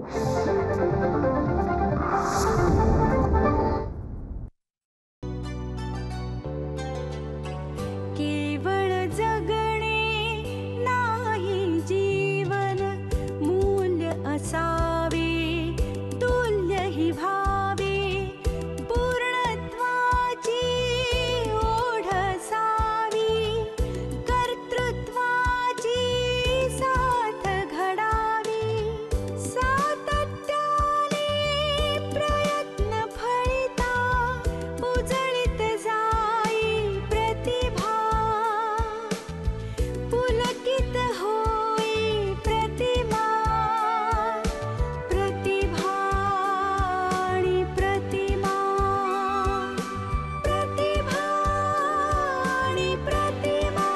केवळ जगणे नाही जीवन, मूल्य असावे तुल्यही भावे, पूर्णत्वाची ओढ असावी, कर्तृत्वाची साथ घडावी, सातत्याने प्रयत्न फलिता उजळीत जाई प्रतिभा, पुलकित होई प्रतिमा, प्रतिभा आणि प्रतिमा, प्रतिभा आणि प्रतिमा.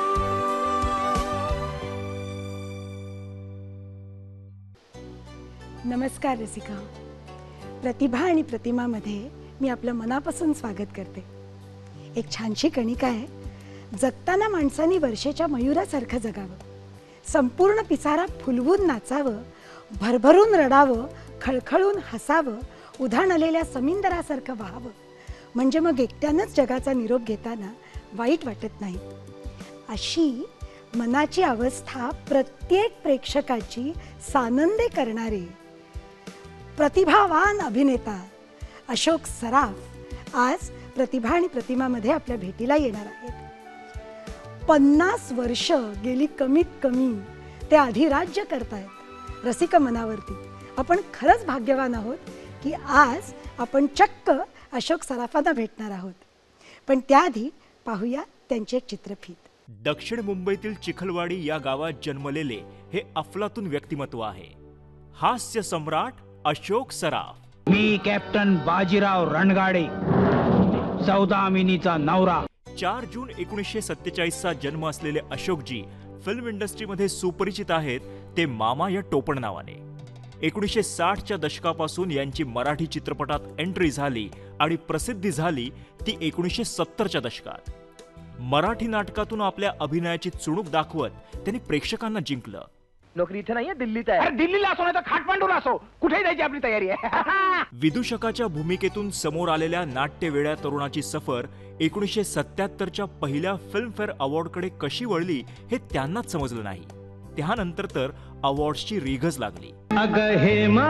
नमस्कार रसिका. प्रतिभा आणि प्रतिमामध्ये मी आपलं मनापासून स्वागत करते. एक छानशी कणिका आहे. जगताना माणसांनी वर्षेच्या मयुरासारखं जगावं, संपूर्ण पिसारा फुलवून नाचावं, भरभरून रडावं, खळखळून हसावं, उधाण आलेल्या समिंदरासारखं व्हावं, म्हणजे मग एकट्यानंच जगाचा निरोप घेताना वाईट वाटत नाही. अशी मनाची अवस्था प्रत्येक प्रेक्षकाची सानंदे करणारे प्रतिभावान अभिनेता अशोक सराफ आज प्रतिभा आणि प्रतिमामध्ये आपल्या भेटीला येणार आहेत. 50 वर्ष गेली कमीत कमी ते अधिराज्य करतायत रसिका मनावरती. आपण खरंच भाग्यवान आहोत की आज आपण चक्क अशोक सराफांना भेटणार आहोत. पण त्याआधी पाहूया त्यांचे एक चित्रफीत. दक्षिण मुंबईतील चिखलवाडी या गावात जन्मलेले हे अफलातून व्यक्तिमत्व आहे. हास्य सम्राट अशोक सराफ. मी कॅप्टन बाजीराव रणगाडे, सौदामिनीचा नवरा. 4 जून 1947 चा जन्म असलेले अशोकजी फिल्म इंडस्ट्रीमध्ये सुपरिचित आहेत ते मामा या टोपण नावाने. 1960च्या दशकापासून यांची मराठी चित्रपटात एंट्री झाली आणि प्रसिद्धी झाली ती 1970च्या दशकात. मराठी नाटकातून आपल्या अभिनयाची चुणूक दाखवत त्यांनी प्रेक्षकांना जिंकलं. नोकरी इथे नाहीये, दिल्लीत आहे. अरे दिल्लीला असो नाही तर खाटमांडूला असो, कुठेही जायची आपली तयारी आहे. विदूषकाच्या भूमिकेतून समोर आलेल्या नाट्यवेड्या तरुणाची सफर 1977च्या पहिल्या फिल्मफेअर अवॉर्डकडे कशी वळली हे त्यांनाच समजलं नाही. त्यानंतर तर अवॉर्ड्सची रीघच लागली. अगं हेमा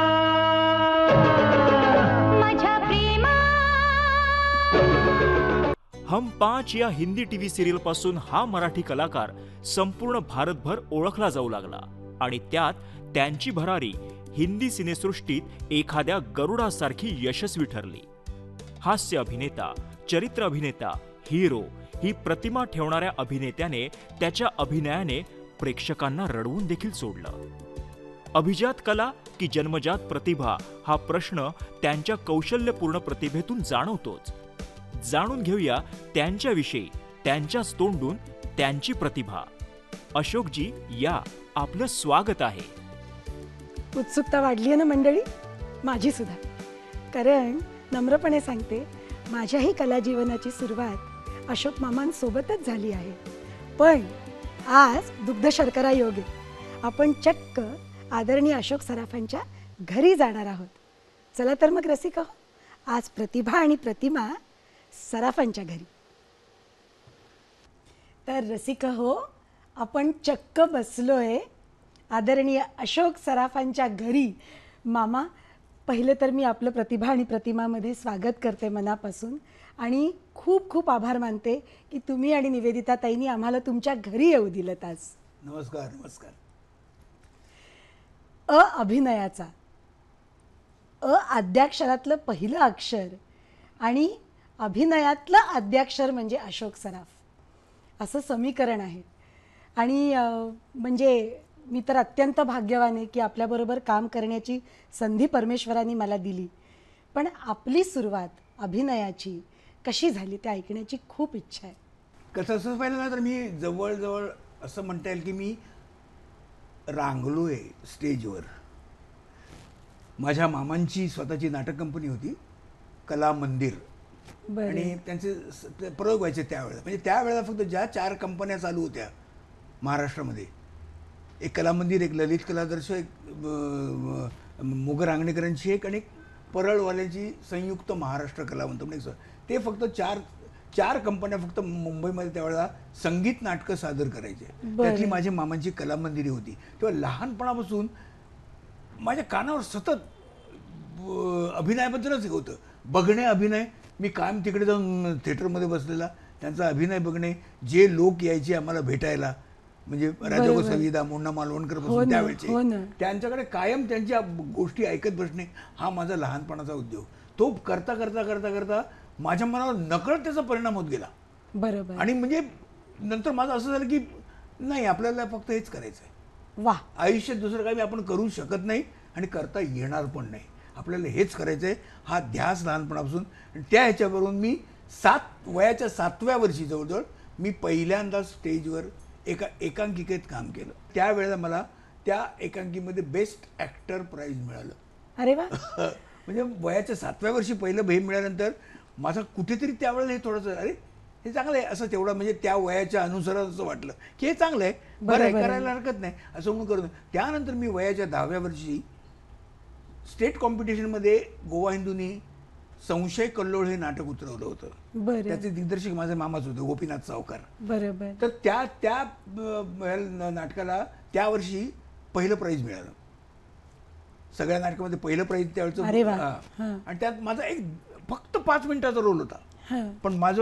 माझ्या प्रेमा, हम 5 या हिंदी टीव्ही सिरियल पासून हा मराठी कलाकार संपूर्ण भारतभर ओळखला जाऊ लागला आणि त्यात त्यांची भरारी हिंदी सिनेसृष्टीत एखाद्या गरुडासारखी यशस्वी ठरली. हास्य अभिनेता, चरित्र अभिनेता, हिरो ही प्रतिमा ठेवणाऱ्या अभिनेत्याने त्याच्या अभिनयाने प्रेक्षकांना रडवून देखील सोडलं. अभिजात कला की जन्मजात प्रतिभा हा प्रश्न त्यांच्या कौशल्यपूर्ण प्रतिभेतून जाणवतोच. जाणून घेऊया त्यांच्याविषयी, त्यांच्याच तोंडून त्यांची प्रतिभा. अशोकजी या, आपलं स्वागत आहे. उत्सुकता वाढली आहे ना मंडळी? माझी सुद्धा. कारण नम्रपणे सांगते, माझ्याही कलाजीवनाची सुरुवात अशोक मामांसोबतच झाली आहे. पण आज दुग्ध शर्करा योग आहे. आपण चक्क आदरणीय अशोक सराफांच्या घरी जाणार आहोत. चला तर मग रसिका, आज प्रतिभा आणि प्रतिमा सराफांच्या घरी. तर रसिका हो, आपण चक्क बसलोय आदरणीय अशोक सराफांच्या घरी. मामा, पहिलं तर मी आपलं प्रतिभा आणि प्रतिमामध्ये स्वागत करते मनापासून आणि खूप खूप आभार मानते की तुम्ही आणि निवेदिता ताईंनी आम्हाला तुमच्या घरी येऊ दिलं आज. नमस्कार. नमस्कार. अभिनयाचा आद्याक्षरातलं पहिलं अक्षर आणि अभिनयातलं आद्याक्षर म्हणजे अशोक सराफ असं समीकरण आहे. आणि म्हणजे मी तर अत्यंत भाग्यवान आहे की आपल्याबरोबर काम करण्याची संधी परमेश्वराने मला दिली. पण आपली सुरुवात अभिनयाची कशी झाली ते ऐकण्याची खूप इच्छा आहे. कसं असं पाहिलं ना तर मी जवळजवळ असं म्हणता येईल की मी रांगलो आहे स्टेजवर. माझ्या मामांची स्वतःची नाटक कंपनी होती, कला मंदिर. आणि त्यांचे प्रयोग व्हायचे त्यावेळेला. म्हणजे त्यावेळेला फक्त ज्या 4 कंपन्या चालू होत्या महाराष्ट्रामध्ये, एक कला मंदिर, एक ललित कलादर्श, एक ग रांगणेकरांची एक आणि एक परळवाल्याची संयुक्त महाराष्ट्र कलावंत म्हणून एक ते फक्त चार कंपन्या फक्त मुंबईमध्ये त्यावेळेला संगीत नाटकं सादर करायचे. त्यातली माझ्या मामांची कला मंदिरी होती. तेव्हा लहानपणापासून माझ्या कानावर सतत अभिनयाबद्दलच हे होतं. बघणे, अभिनय. मी कायम तिकडे जाऊन थिएटरमध्ये बसलेला, त्यांचा अभिनय बघणे. जे लोक यायचे आम्हाला भेटायला, म्हणजे राजा गोसावी, मुन्ना मालवणकर पासून त्यावेळेचे, त्यांच्याकडे कायम त्यांच्या गोष्टी ऐकत बसणे हा माझा लहानपणाचा उद्योग. तो करता करता करता करता माझ्या मनावर नकळत त्याचा परिणाम होत गेला. बरोबर. आणि म्हणजे नंतर माझं असं झालं की नाही, आपल्याला फक्त हेच करायचं आहे. वा. आयुष्यात दुसरं काही आपण करू शकत नाही आणि करता येणार पण नाही. आपल्याला हेच करायचं आहे, हा ध्यास लहानपणापासून. त्या ह्याच्यावरून मी वयाच्या 7व्या वर्षी जवळजवळ मी पहिल्यांदा स्टेजवर एका एकांकिकेत काम केलं. त्यावेळेला मला त्या एकांकीमध्ये बेस्ट ॲक्टर प्राईज मिळालं. अरे वा. म्हणजे वयाच्या 7व्या वर्षी पहिलं भेट मिळाल्यानंतर माझा कुठेतरी त्यावेळेला हे थोडंसं अरे हे चांगलं आहे असं तेवढं म्हणजे त्या वयाच्या अनुसारानं असं वाटलं की हे चांगलं आहे, बरं आहे, करायला हरकत नाही असं म्हणून करून. त्यानंतर मी वयाच्या 10व्या वर्षी स्टेट कॉम्पिटिशनमध्ये गोवा हिंदूनी संशय कल्लोळ हे नाटक उतरवलं होतं. बरं. त्याचे दिग्दर्शक माझे मामाच होते, गोपीनाथ सावकार. बरोबर. तर त्या नाटकाला त्या वर्षी पहिलं प्राईज मिळालं. सगळ्या नाटकामध्ये पहिलं प्राईज अरे वा. त्यावेळेचं. आणि त्यात माझा एक फक्त 5 मिनिटाचा रोल होता. पण माझं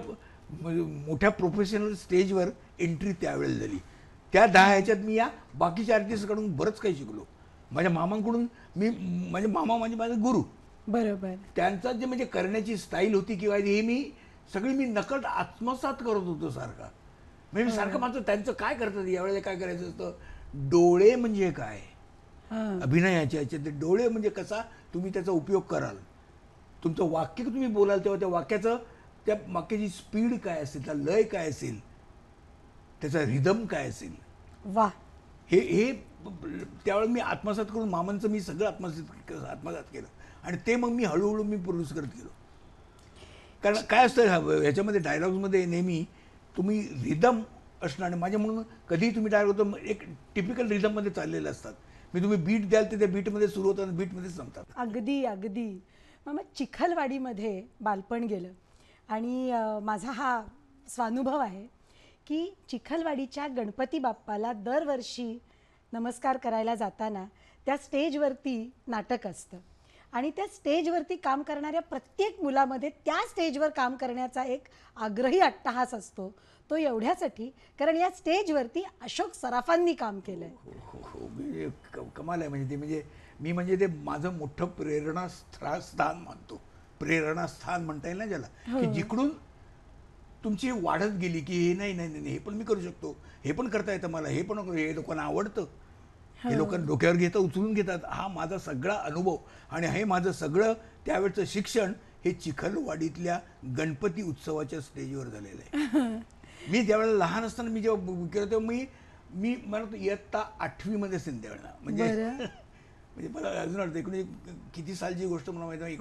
मोठ्या प्रोफेशनल स्टेजवर एंट्री त्यावेळेला झाली. त्या 10 ह्याच्यात मी या बाकीच्या आर्टिस्टकडून बरंच काही शिकलो. माझ्या मामांकडून म्हणजे मामा म्हणजे माझे गुरु. बरोबर. त्यांचा जे म्हणजे करण्याची स्टाईल होती किंवा हे सगळी मी नकळत आत्मसात करत होतो सारखा. म्हणजे मी सारखं माझं त्यांचं काय करतात, यावेळेला काय करायचं असतं. डोळे म्हणजे काय, अभिनयाच्या ह्याच्यात ते डोळे म्हणजे कसा तुम्ही त्याचा उपयोग कराल. तुमचं वाक्य तुम्ही बोलाल तेव्हा त्या वाक्याची स्पीड काय असेल, त्या लय काय असेल, त्याचा रिदम काय असेल. वा. हे त्यावेळेला मी आत्मसात करून मामांचं मी सगळं आत्मसात केलं. आणि ते मग मी हळूहळू प्रोड्यूस करत गेलो. कारण काय असतं ह्याच्यामध्ये डायलॉग्समध्ये नेहमी तुम्ही रिदम असणं. आणि माझ्या म्हणून कधीही तुम्ही डायलॉग होतं एक टिपिकल रिदममध्ये चाललेले असतात. मी तुम्ही बीट द्याल तर त्या बीटमध्ये सुरू होतात आणि बीटमध्ये संपतात. अगदी अगदी. मग चिखलवाडीमध्ये बालपण गेलं आणि माझा हा स्वानुभव आहे की चिखलवाडीच्या गणपती बाप्पाला दरवर्षी नमस्कार करायला जाताना त्या स्टेजवरती नाटक असतं आणि त्या स्टेजवरती काम करणाऱ्या प्रत्येक मुलामध्ये त्या स्टेजवर काम करण्याचा एक आग्रही अट्टहास असतो. तो एवढ्यासाठी कारण या स्टेजवरती अशोक सराफांनी काम केलंय. हो, म्हणजे कमाल आहे. म्हणजे ते माझं मोठं प्रेरणास्थान मानतो. प्रेरणास्थान म्हणता येईल ना ज्याला, की जिकडून तुमची वाढत गेली की हे नाही हे पण मी करू शकतो, हे पण करता येतं मला, हे पण हे लोकांना आवडतं, हे लोक डोक्यावर घेतात, उचलून घेतात. हा माझा सगळा अनुभव आणि हे माझं सगळं त्यावेळचं शिक्षण हे चिखलवाडीतल्या गणपती उत्सवाच्या स्टेजवर झालेलं आहे. मी त्यावेळेला लहान असताना मी जेव्हा केलं तेव्हा मी मला इयत्ता 8वीमध्ये असेल त्यावेळेला. म्हणजे मला अजून वाटतं किती सालची गोष्ट मला माहिती,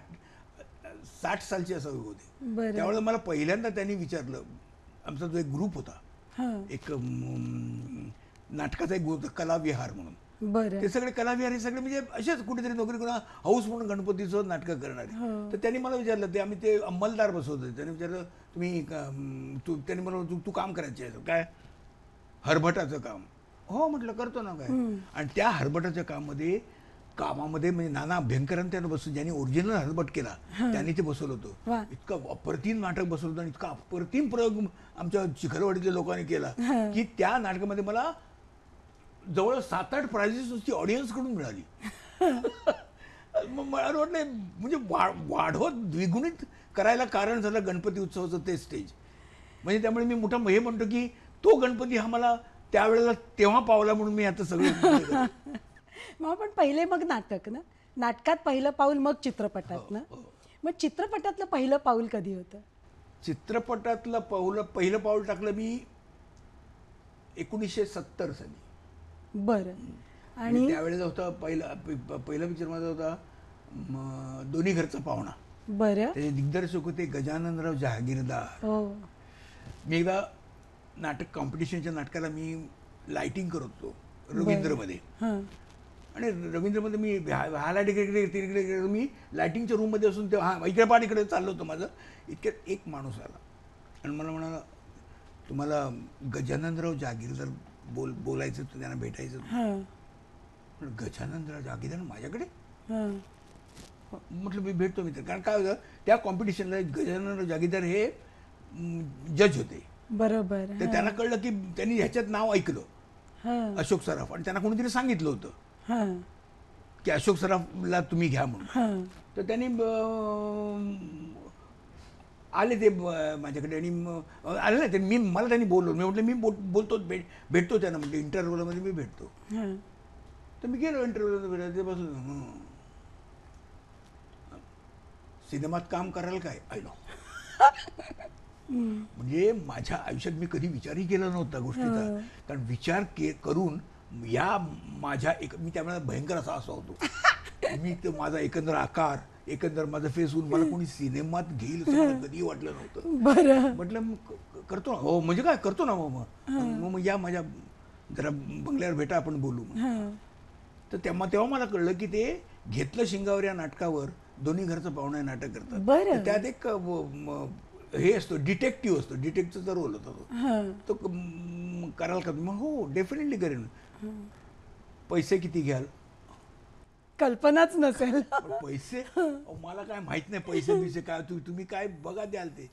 1960 सालची असावी होती. त्यावेळेला मला पहिल्यांदा त्यांनी विचारलं. आमचा जो एक ग्रुप होता, एक नाटकाचा एक ग्रुप होता, कलाविहार म्हणून. ते सगळे कलाविहार हे सगळे म्हणजे असेच कुठेतरी नोकरी करून हाऊस म्हणून गणपतीचं नाटकं करणारे. तर त्यांनी मला विचारलं, आम्ही ते अंमलदार बसवतो. त्यांनी विचारलं त्यांनी मला तू काम करायचे आहे काय, हरभटाचं काम. हो म्हटलं करतो ना काय. आणि त्या हरभटाच्या कामामध्ये म्हणजे नाना अभ्यंकरांनी त्यांना बसवलं. ज्यांनी ओरिजिनल हरभट केला त्यांनी ते बसवलं होतं. इतकं अप्रतिम नाटक बसवलं होतं आणि इतका अप्रतिम प्रयोग आमच्या चिखलवाडीतल्या लोकांनी केला की त्या नाटकामध्ये मला जवळ 7-8 प्राइजेस नुसती ऑडियन्सकडून मिळाली. मग मला वाटलं म्हणजे वाढवत द्विगुणित करायला कारण झालं गणपती उत्सवाचं ते स्टेज. म्हणजे त्यामुळे मी मोठा हे म्हणतो की तो गणपती हा मला त्यावेळेला तेव्हा पावला म्हणून मी आता सगळं. मग पण पहिले मग नाटक ना, नाटकात पहिलं पाऊल मग चित्रपटात ना. मग चित्रपटातलं पहिलं पाऊल कधी होतं? चित्रपटातलं पहिलं पाऊल टाकलं मी 1970 साली. बरं. आणि त्यावेळेला होता पहिला पिक्चर माझा होता दोन्ही घरचा पाहुणा. बरं. त्याचे दिग्दर्शक होते गजाननराव जहागीरदार. मी एकदा नाटक कॉम्पिटिशनच्या नाटकाला मी लाइटिंग करत होतो रवींद्रमध्ये. आणि रवींद्रमध्ये मी हा लाईट इकडे मी लायटिंगच्या रूममध्ये असून तेव्हा हा इकडे पाठ इकडे चाललं होतं माझं. इतक्यात एक माणूस आला आणि मला म्हणाला, तुम्हाला गजाननराव जागीरदार बोलायचं होतं, त्यांना भेटायचं होतं. हां म्हटलं, गजाननराव जागीरदार माझ्याकडे? हां म्हटलं मी भेटतो मित्र. कारण काय होतं, त्या कॉम्पिटिशनला गजाननराव जागीरदार हे जज होते. बरोबर. तर त्यांना कळलं की त्यांनी ह्याच्यात नाव ऐकलं, हां अशोक सराफ, आणि त्यांना कोणीतरी सांगितलं होतं हां की अशोक सराफला तुम्ही घ्या म्हणून. हां तर त्यांनी आले ते माझ्याकडे आणि आले ना ते, मला त्यांनी बोलवलं. मी म्हटलं मी बोलतो, भेटतो त्यांना, म्हटलं इंटरव्ह्यूमध्ये मी भेटतो. हां तर मी गेलो इंटरव्ह्यूला भेटायला. ते बसून सिनेमात काम करायला काय आलो. म्हणजे माझ्या आयुष्यात मी कधी विचारही केला नव्हता गोष्टीचा. कारण विचार करून या माझ्या मी त्यावेळेला भयंकर असा होतो. मी तो माझा एकंदर आकार, एकंदर माझं फेस होऊन मला कोणी सिनेमात घेईल असं मला कधी वाटलं नव्हतं. बरं. म्हटलं मग करतो ना. हो म्हणजे काय करतो ना. मग या माझ्या जरा बंगल्यावर भेटा, आपण बोलू. तर तेव्हा मला कळलं की ते घेतलं शिंगावर या नाटकावर दोन्ही घरचं पाहुणा हे नाटक करतात. बरं. तर त्यात एक हे असतो, डिटेक्टिव्ह असतो, डिटेक्टिव्हचा रोल होता तो. तो कराल का? मग हो डेफिनेटली करेन. पैसे किती घ्याल? कल्पनाच नसेल. पण पैसे अहो, मला काय माहित नाही पैसे काय. तुम्ही काय बघा द्याल ते.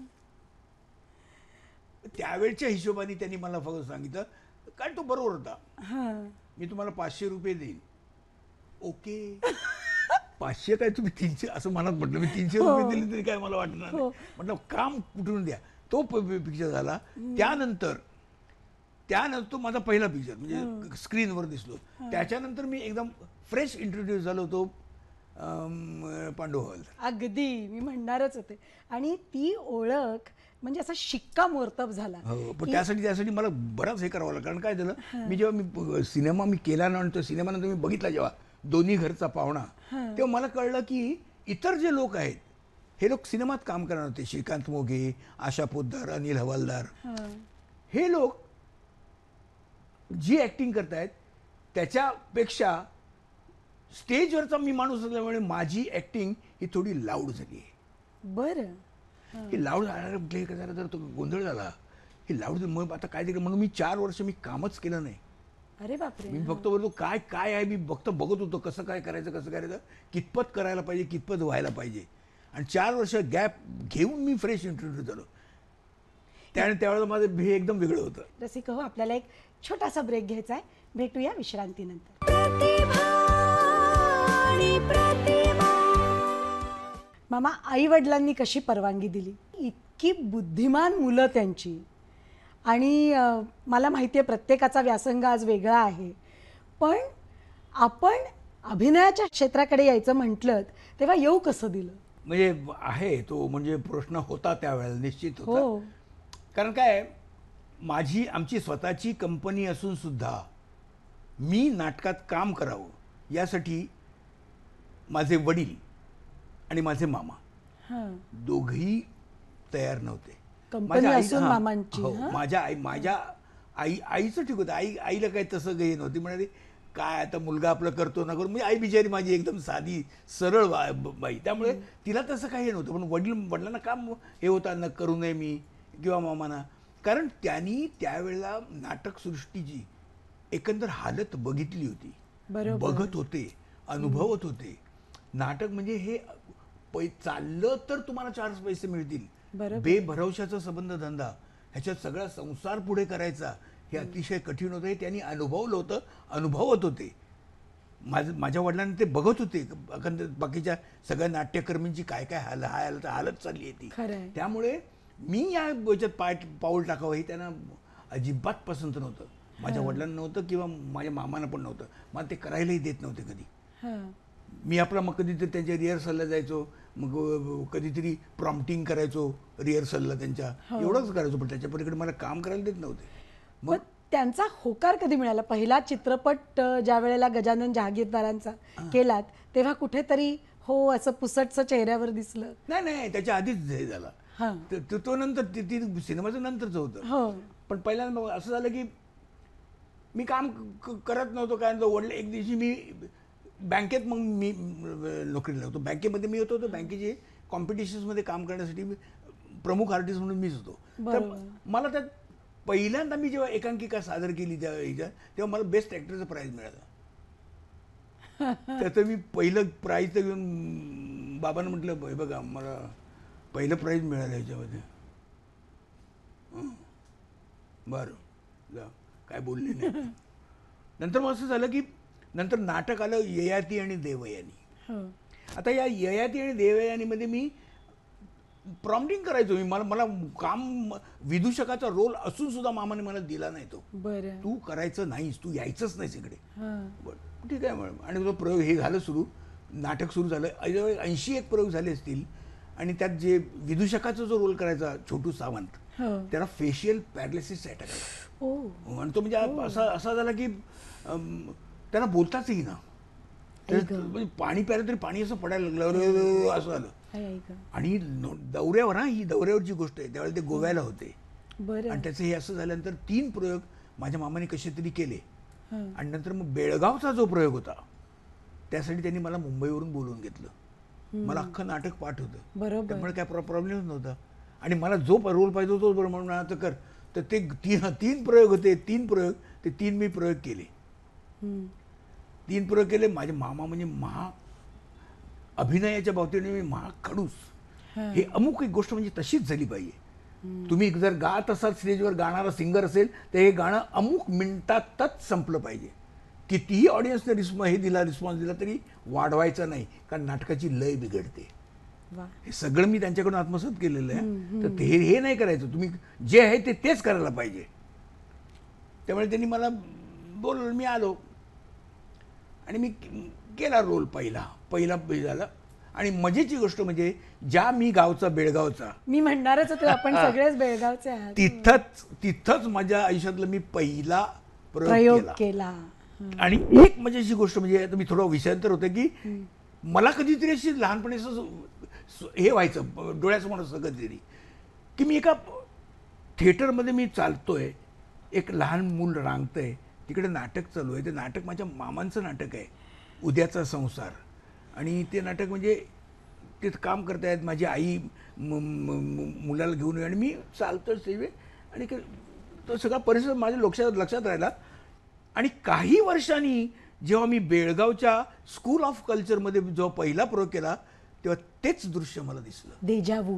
त्यावेळच्या हिशोबाने त्यांनी मला फक्त सांगितलं, काय तो बरोबर होता, मी तुम्हाला 500 रुपये देईन. ओके. 500 काय तुम्ही 300 असं मनात म्हटलं. मी 300 रुपये दिले तरी काय मला वाटणार नाही. म्हटलं काम कुठून द्या. तो पिक्चर झाला. त्यानंतर तो माझा पहिला पिक्चर म्हणजे स्क्रीनवर दिसलो. त्याच्यानंतर मी एकदम फ्रेश इंट्रोड्यूस झालो होतो पांडू हवालदार. अगदी मी म्हणणारच होते. आणि ती ओळख म्हणजे असा शिक्कामोर्तब झाला. हो, पण त्यासाठी मला बराच हे करावं लागलं. कारण काय झालं, मी जेव्हा सिनेमा केल्यानंतर, सिनेमानंतर मी बघितला जेव्हा दोन्ही घरचा पाहुणा, तेव्हा मला कळलं की इतर जे लोक आहेत हे लोक सिनेमात काम करणार होते. श्रीकांत मोघे, आशा पोद्दार, अनिल हवालदार, हे लोक जी ऍक्टिंग करतायत त्याच्यापेक्षा स्टेजवरचा मी माणूस असल्यामुळे माझी ऍक्टिंग ही थोडी लाऊड झाली आहे. बरं. ही लाऊड झाला तर तो गोंधळ झाला. ही लाऊड मग आता काय तिकडे, म्हणून मी 4 वर्ष मी कामच केलं नाही. अरे बापरे. मी फक्त बोलतो काय आहे, मी फक्त बघत होतो कसं काय करायचं, कितपत करायला पाहिजे, कितपत व्हायला पाहिजे. आणि 4 वर्ष गॅप घेऊन मी फ्रेश इंट्रोड्यूस झालो. त्यावेळेला माझं हे एकदम वेगळं होतं. रसिक हो, आपल्याला एक छोटासा ब्रेक घ्यायचा आहे. भेटूया विश्रांतीनंतर. प्रतिभा आणि प्रतिमा. मामा, आई वडिलांनी कशी परवानगी दिली? इतकी बुद्धिमान मुलं त्यांची. आणि मला माहिती आहे प्रत्येकाचा व्यासंग आज वेगळा आहे, पण आपण अभिनयाच्या क्षेत्राकडे यायचं म्हटलं तेव्हा येऊ कसं दिलं? म्हणजे आहे तो म्हणजे प्रश्न होता त्यावेळेला, निश्चित हो. होता. कारण काय, आमची स्वतःची कंपनी असून सुद्धा मी नाटकात काम करावं यासाठी माझे वडील आणि माझे मामा दोघेही तयार नव्हते. कंपनी असून मामांची. हो, माझ्या आईचं ठीक होतं. आईला काही तसं काही नव्हती. म्हणाली काय आता मुलगा आपलं करतो ना करून. म्हणजे आई बिचारी माझी एकदम साधी सरळ बाई, त्यामुळे तिला तसं काही नव्हतं. पण वडिलांना काम हे होतं, न करू नये मी किंवा मामांना. कारण त्यांनी त्यावेळेला नाटकसृष्टीची एकंदर हालत बघितली होती. बघत होते, अनुभवत होते. नाटक म्हणजे हे चाललं तर तुम्हाला 4 पैसे मिळतील, बेभरवशाचा संबंध धंदा, ह्याच्यात सगळा संसार पुढे करायचा हे अतिशय कठीण होतं. हे त्यांनी अनुभवलं होतं, अनुभवत होते. माझ्या वडिलांनी ते बघत होते. बाकीच्या सगळ्या नाट्यकर्मींची काय हालत चालली आहे ती. त्यामुळे मी या याच्यात पाऊल टाकावं हे त्यांना अजिबात पसंत नव्हतं. माझ्या वडिलांना नव्हतं किंवा माझ्या मामांना पण नव्हतं. मला ते करायलाही देत नव्हते कधी. मी आपला मग कधीतरी त्यांच्या रिहर्सलला जायचो, मग कधीतरी प्रॉम्प्टिंग करायचो रिहर्सलला त्यांच्या, एवढंच करायचो. पण त्याच्या पलीकडे मला काम करायला देत नव्हते. मग त्यांचा होकार कधी मिळाला? पहिला चित्रपट ज्या वेळेला गजानन जहागीरदारांचा केलात तेव्हा कुठेतरी हो असं पुसटचं चेहऱ्यावर दिसलं? नाही, त्याच्या आधीच हे झाला. तो नंतर सिनेमाचं नंतरचं होतं. पण पहिल्यांदा असं झालं की मी काम करत नव्हतो. काय वडील एक दिवशी मी बँकेत मग मी नोकरीला होतो. बँकेमध्ये मी होतो. बँकेचे कॉम्पिटिशन्समध्ये काम करण्यासाठी प्रमुख आर्टिस्ट म्हणून मीच होतो. तर मला त्यात पहिल्यांदा मी जेव्हा एकांकिका सादर केली तेव्हा मला बेस्ट ॲक्टरचं प्राईज मिळालं. त्याचं मी पहिलं प्राईज तर घेऊन बाबांना म्हटलं, हे बघा मला पहिलं प्राईज मिळालं ह्याच्यामध्ये. बरं जा, काय बोलले नाही. नंतर मग असं झालं की नंतर नाटक आलं ययाती आणि देवयानी. आता या ययाती आणि देवयानीमध्ये मी प्रॉम्प्टिंग करायचो. मला काम विदूषकाचा रोल असून सुद्धा मामाने मला दिला नाही तो. बरं. तू करायचं नाहीस, तू यायचंच नाहीस इकडे. बरं ठीक आहे मॅडम. आणि तो प्रयोग हे झालं सुरू, नाटक सुरू झालं. 81 प्रयोग झाले असतील. आणि त्यात जे विदूषकाचा जो रोल करायचा छोटू सावंत, त्याला फेशियल पॅरालिसिस अटॅक आला. आणि तो म्हणजे असा झाला की त्यांना बोलताच येईना. म्हणजे पाणी प्यायलं तरी पाणी असं पडायला लागलं असं झालं. आणि दौऱ्यावर ही दौऱ्यावरची गोष्ट आहे. त्यावेळेला ते गोव्याला होते. आणि त्याचं हे असं झाल्यानंतर 3 प्रयोग माझ्या मामाने कसे तरी केले. आणि नंतर मग बेळगावचा जो प्रयोग होता त्यासाठी त्यांनी मला मुंबईवरून बोलवून घेतलं. मला अख्खं नाटक पाठ होतं, त्यामुळे काय प्रॉब्लेमच नव्हता. आणि मला जो रोल पाहिजे तो बरोबर म्हणून तर कर. तर ते 3 प्रयोग होते. 3 प्रयोग ते 3 मी प्रयोग केले. 3 प्रयोग केले. माझे मामा म्हणजे अभिनयाच्या बाबतीने मी खडूस. हे अमुक एक गोष्ट म्हणजे तशीच झाली पाहिजे. तुम्ही जर गात असाल, स्टेजवर गाणारा सिंगर असेल तर हे गाणं अमुक मिनिटातच संपलं पाहिजे. कितीही ऑडियन्सने रिस्पॉन्स दिला तरी वाढवायचा नाही, कारण नाटकाची लय बिघडते. हे सगळं मी त्यांच्याकडून आत्मसात केलेलं आहे. तर हे नाही करायचं. तुम्ही जे आहे तेच करायला पाहिजे. त्यामुळे त्यांनी मला बोलवलं. मी आलो आणि मी केला रोल. पहिला झाला. आणि मजेची गोष्ट म्हणजे ज्या मी गावचा बेळगावचा, मी म्हणणारच होतो आपण सगळेच बेळगावचे आहात. तिथंच माझ्या आयुष्यातला मी पहिला प्रयोग केला. आणि एक मजेची गोष्ट म्हणजे आता मी थोडं विषयांतर होतं की मला कधीतरी अशी लहानपणी हे व्हायचं डोळ्यासमोर असं कधीतरी की मी एका थिएटरमध्ये मी चालतोय, एक लहान मूल रांगतंय, तिकडे नाटक चालू आहे. ते नाटक माझ्या मामांचं नाटक आहे, उद्याचा संसार. आणि ते नाटक म्हणजे ते काम करतायत. माझी आई मुलाला घेऊन आणि मी चालतो स्टेजवर. आणि तो सगळा परिसर माझ्या लक्षात राहिला. आणि काही वर्षांनी जेव्हा मी बेळगावच्या स्कूल ऑफ कल्चरमध्ये जेव्हा पहिला प्रयोग केला तेव्हा तेच दृश्य मला दिसलं. देजावू.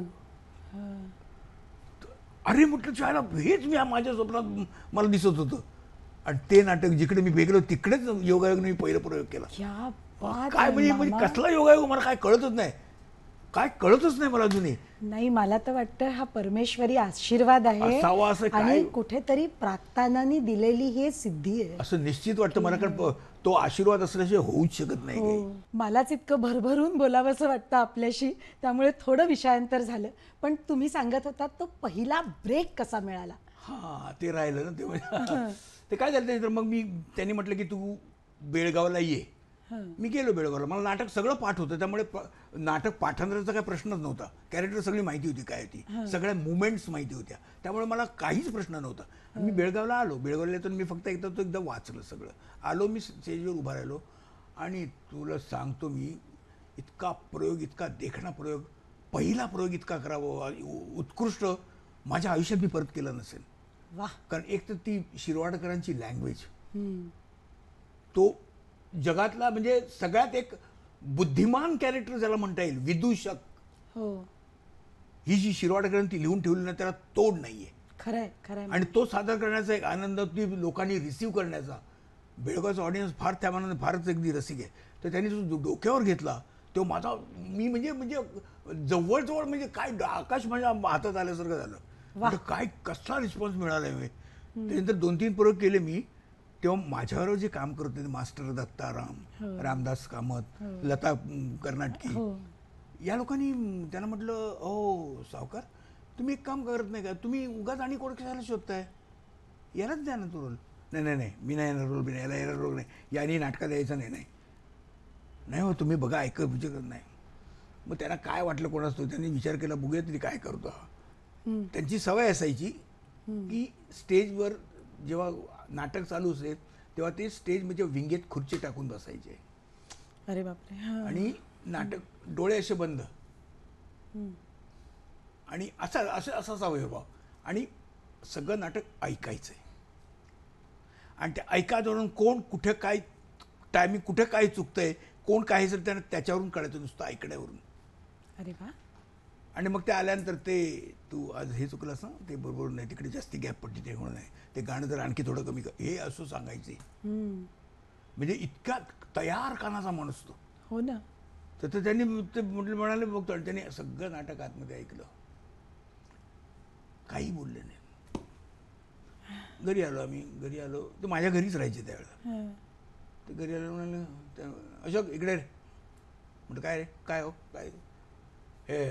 अरे म्हटलं चायला हेच मी माझ्या स्वप्नात मला दिसत होतं. आणि ते नाटक जिकडे मी वेगळं तिकडेच योगायोगाने मी पहिला प्रयोग केला. काय म्हणजे कसला योगायोग मला काय कळतच नाही मला अजूनही. नाही, मला तर वाटतं हा परमेश्वरी आशीर्वाद आहे आणि कुठेतरी प्रार्थनांनी दिलेली ही सिद्धी आहे असं निश्चित वाटतं मला. कारण तो आशीर्वाद असल्याशिवाय होऊच शकत नाही. मलाच इतकं भरभरून बोलावंसं वाटतं आपल्याशी, त्यामुळे थोडं विषयांतर झालं. पण तुम्ही सांगत होता तो पहिला ब्रेक कसा मिळाला. ते राहिलं ना. ते काय झालं तर मग त्यांनी म्हटलं की तू बेळगावला ये. मी गेलो बेळगावला. मला नाटक सगळं पाठ होतं, त्यामुळे नाटक पाठांतराचा काही प्रश्नच नव्हता. कॅरेक्टर सगळी माहिती होती काय होती, सगळ्या मुवमेंट्स माहिती होत्या, त्यामुळे मला काहीच प्रश्न नव्हता. मी बेळगावला आलो. बेळगावला येतो मी फक्त एकदा वाचलं सगळं. आलो मी स्टेजवर उभा राहिलो आणि तुला सांगतो मी इतका देखणा प्रयोग, पहिला प्रयोग इतका करावा उत्कृष्ट माझ्या आयुष्यात मी परत केला नसेल. कारण एक तर ती शिरवाडकरांची लँग्वेज, तो जगातला म्हणजे सगळ्यात एक बुद्धिमान कॅरेक्टर ज्याला म्हणता येईल, विदूषक. ही जी शिरवाडकरांनी ती लिहून ठेवली ना त्याला तोड नाहीये. खरंय. आणि तो सादर करण्याचा एक आनंद, ती लोकांनी रिसीव्ह करण्याचा. बेळगावचा ऑडियन्स त्या मनाने फारच अगदी रसिक आहे. तर त्यांनी जो डोक्यावर घेतला तो माझा, मी म्हणजे जवळजवळ म्हणजे काय आकाश माझ्या हातात आल्यासारखं झालं. म्हणजे काय कसला रिस्पॉन्स मिळाला. त्यानंतर 2-3 प्रयोग केले मी. तेव्हा माझ्यावर जे काम करत होते मास्टर दत्ताराम, रामदास कामत, लता कर्नाटकी, या लोकांनी त्यांना म्हटलं, ओ सावकार तुम्ही एक काम करत नाही का, तुम्ही उगाच आणि कोण कशाला शोधताय, यालाच द्या ना तो रोल. नाही मी नाही येणार रोल, याला येणार रोल नाही, याने नाटकात यायचं नाही हो तुम्ही बघा ऐकत विचार नाही. मग त्यांना काय वाटलं कोणाचं, त्यांनी विचार केला बघूया तरी काय करतो. त्यांची सवय असायची की स्टेजवर जेव्हा नाटक चालू असेल तेव्हा ते स्टेज म्हणजे विंगेत खुर्ची टाकून बसायचे अरे बापरे. हां. आणि नाटक डोळे असे बंद आणि असाच अवयवभाव आणि सगळं नाटक ऐकायचंय आणि ते ऐकायचं कोण कुठे काय टायमिंग कुठे काय चुकतंय कोण काय जर त्यांना त्याच्यावरून कळायचं नुसतं ऐकण्यावरून. अरे वा. आणि मग ते आल्यानंतर ते तू आज हे चुकलंस ना ते बरोबर नाही तिकडे जास्ती गॅप पडली ते होणं नाही ते गाणं जर आणखी थोडं कमी कर हे असं सांगायचे. म्हणजे इतका तयार कानाचा माणूस तो. हो ना. तर त्यांनी ते म्हणाले बघतो आणि त्यांनी सगळं नाटक आतमध्ये ऐकलं काही बोलले नाही. घरी आलो ते माझ्या घरीच राहायचे त्यावेळेला. ते घरी आलो म्हणाले अशोक इकडे रे म्हटलं काय रे काय हो काय हे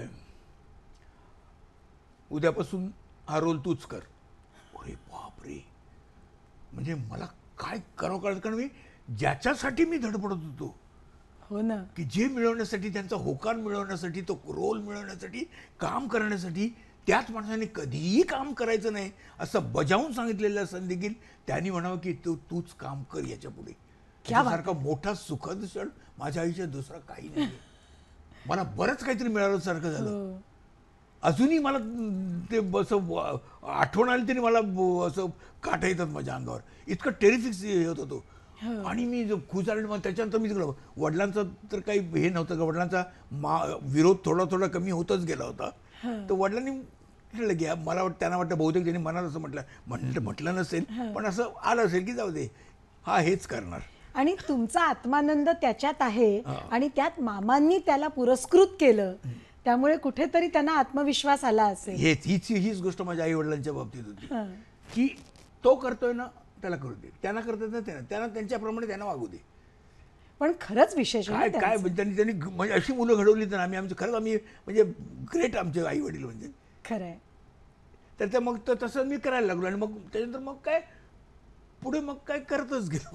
उद्यापासून हा रोल तूच कर. अरे बापरे म्हणजे मला काय करावं कळत कारण मी ज्याच्यासाठी मी धडपडत होतो हो ना. की जे मिळवण्यासाठी त्यांचा होकार मिळवण्यासाठी तो रोल मिळवण्यासाठी काम करण्यासाठी त्याच माणसाने कधीही काम करायचं नाही असं बजावून सांगितलेलं असं देखील त्यांनी म्हणावं की तूच काम कर याच्या पुढे. त्यासारखा मोठा सुखद क्षण माझ्या आयुष्यात दुसरा काही नाही. मला बरंच काहीतरी मिळाल्यासारखं झालं. अजूनही मला ते असं आठवण आली तरी मला असं काटा येतात माझ्या अंगावर इतकं टेरिफिक होत होतो. आणि मी जो खुश झाले मग त्याच्यानंतर मी तिकडं वडिलांचं तर काही हे नव्हतं का वडिलांचा विरोध थोडा कमी होतच गेला होता. तर वडिलांनी म्हटलं की मला त्यांना वाटतं बहुतेक त्यांनी मनात असं म्हटलं नसेल पण असं आलं असेल की जाऊ दे हा हेच करणार. आणि तुमचा आत्मानंद त्याच्यात आहे आणि त्यात मामांनी त्याला पुरस्कृत केलं त्यामुळे कुठेतरी त्यांना आत्मविश्वास आला असेल. हीच गोष्ट माझ्या आई वडिलांच्या बाबतीत होती की तो करतोय ना त्याला करू दे त्यांना करतात ना त्यांना त्यांच्याप्रमाणे त्यांना वागू दे. पण खरंच विशेष आहे काय काय त्यांनी म्हणजे अशी मुलं घडवली तर आम्ही म्हणजे ग्रेट आमचे आई वडील म्हणजे खरंय. तर ते मग तसं मी करायला लागलो आणि मग त्याच्यानंतर मग काय पुढे मग काय करतच गेलो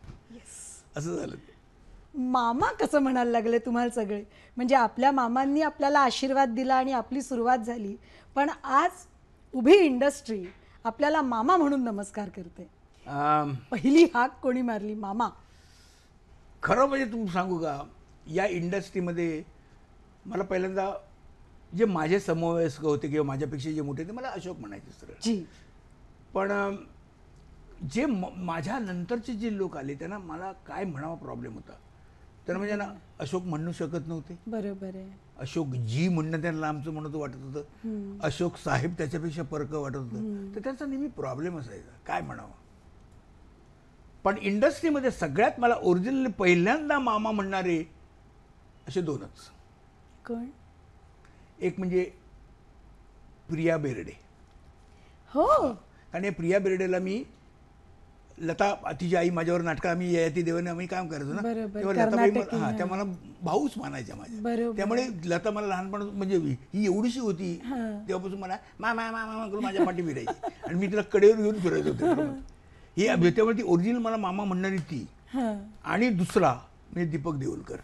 असं झालं. मामा कसं म्हणायला लागले तुम्हाला सगळे म्हणजे आपल्या मामांनी आपल्याला आशीर्वाद दिला आणि आपली सुरुवात झाली पण आज उभी इंडस्ट्री आपल्याला मामा म्हणून नमस्कार करते. पहिली हाक कोणी मारली? मामा. खरं म्हणजे तुम्ही सांगू का या इंडस्ट्रीमध्ये मला पहिल्यांदा जे माझे समवयस्क होते किंवा माझ्यापेक्षा जे मोठे ते मला अशोक म्हणायचे सरळ. जी. पण जे माझ्या नंतरचे जे लोक आले त्यांना मला काय म्हणावा प्रॉब्लेम होता. त्यांना म्हणजे ना अशोक म्हणू शकत नव्हते. बरोबर आहे. अशोक जी म्हणणं त्यांना आमचं म्हणत वाटत होतं. अशोक साहेब त्याच्यापेक्षा परक वाटत होतं. तर त्यांचा नेहमी प्रॉब्लेम असायचा काय म्हणावं. पण इंडस्ट्रीमध्ये सगळ्यात मला ओरिजिनली पहिल्यांदा मामा म्हणणारे असे दोनच. कोण? एक म्हणजे प्रिया बेर्डे. हो. कारण या प्रिया बेर्डेला मी लता तिची आई माझ्यावर नाटकं आम्ही ययाती देवाने आम्ही काम करायचो ना तेव्हा लताबाई त्या मला भाऊच मानायच्या माझ्या. त्यामुळे लता मला लहानपण म्हणजे ही एवढीशी होती तेव्हापासून मला मामा मामा करून माझ्या पाठी फिरायची आणि मी तिला कडेवर घेऊन फिरायचो होतो. ही त्यामुळे ती ओरिजिनल मला मामा म्हणणारी ती. आणि दुसरा म्हणजे दीपक देऊलकर.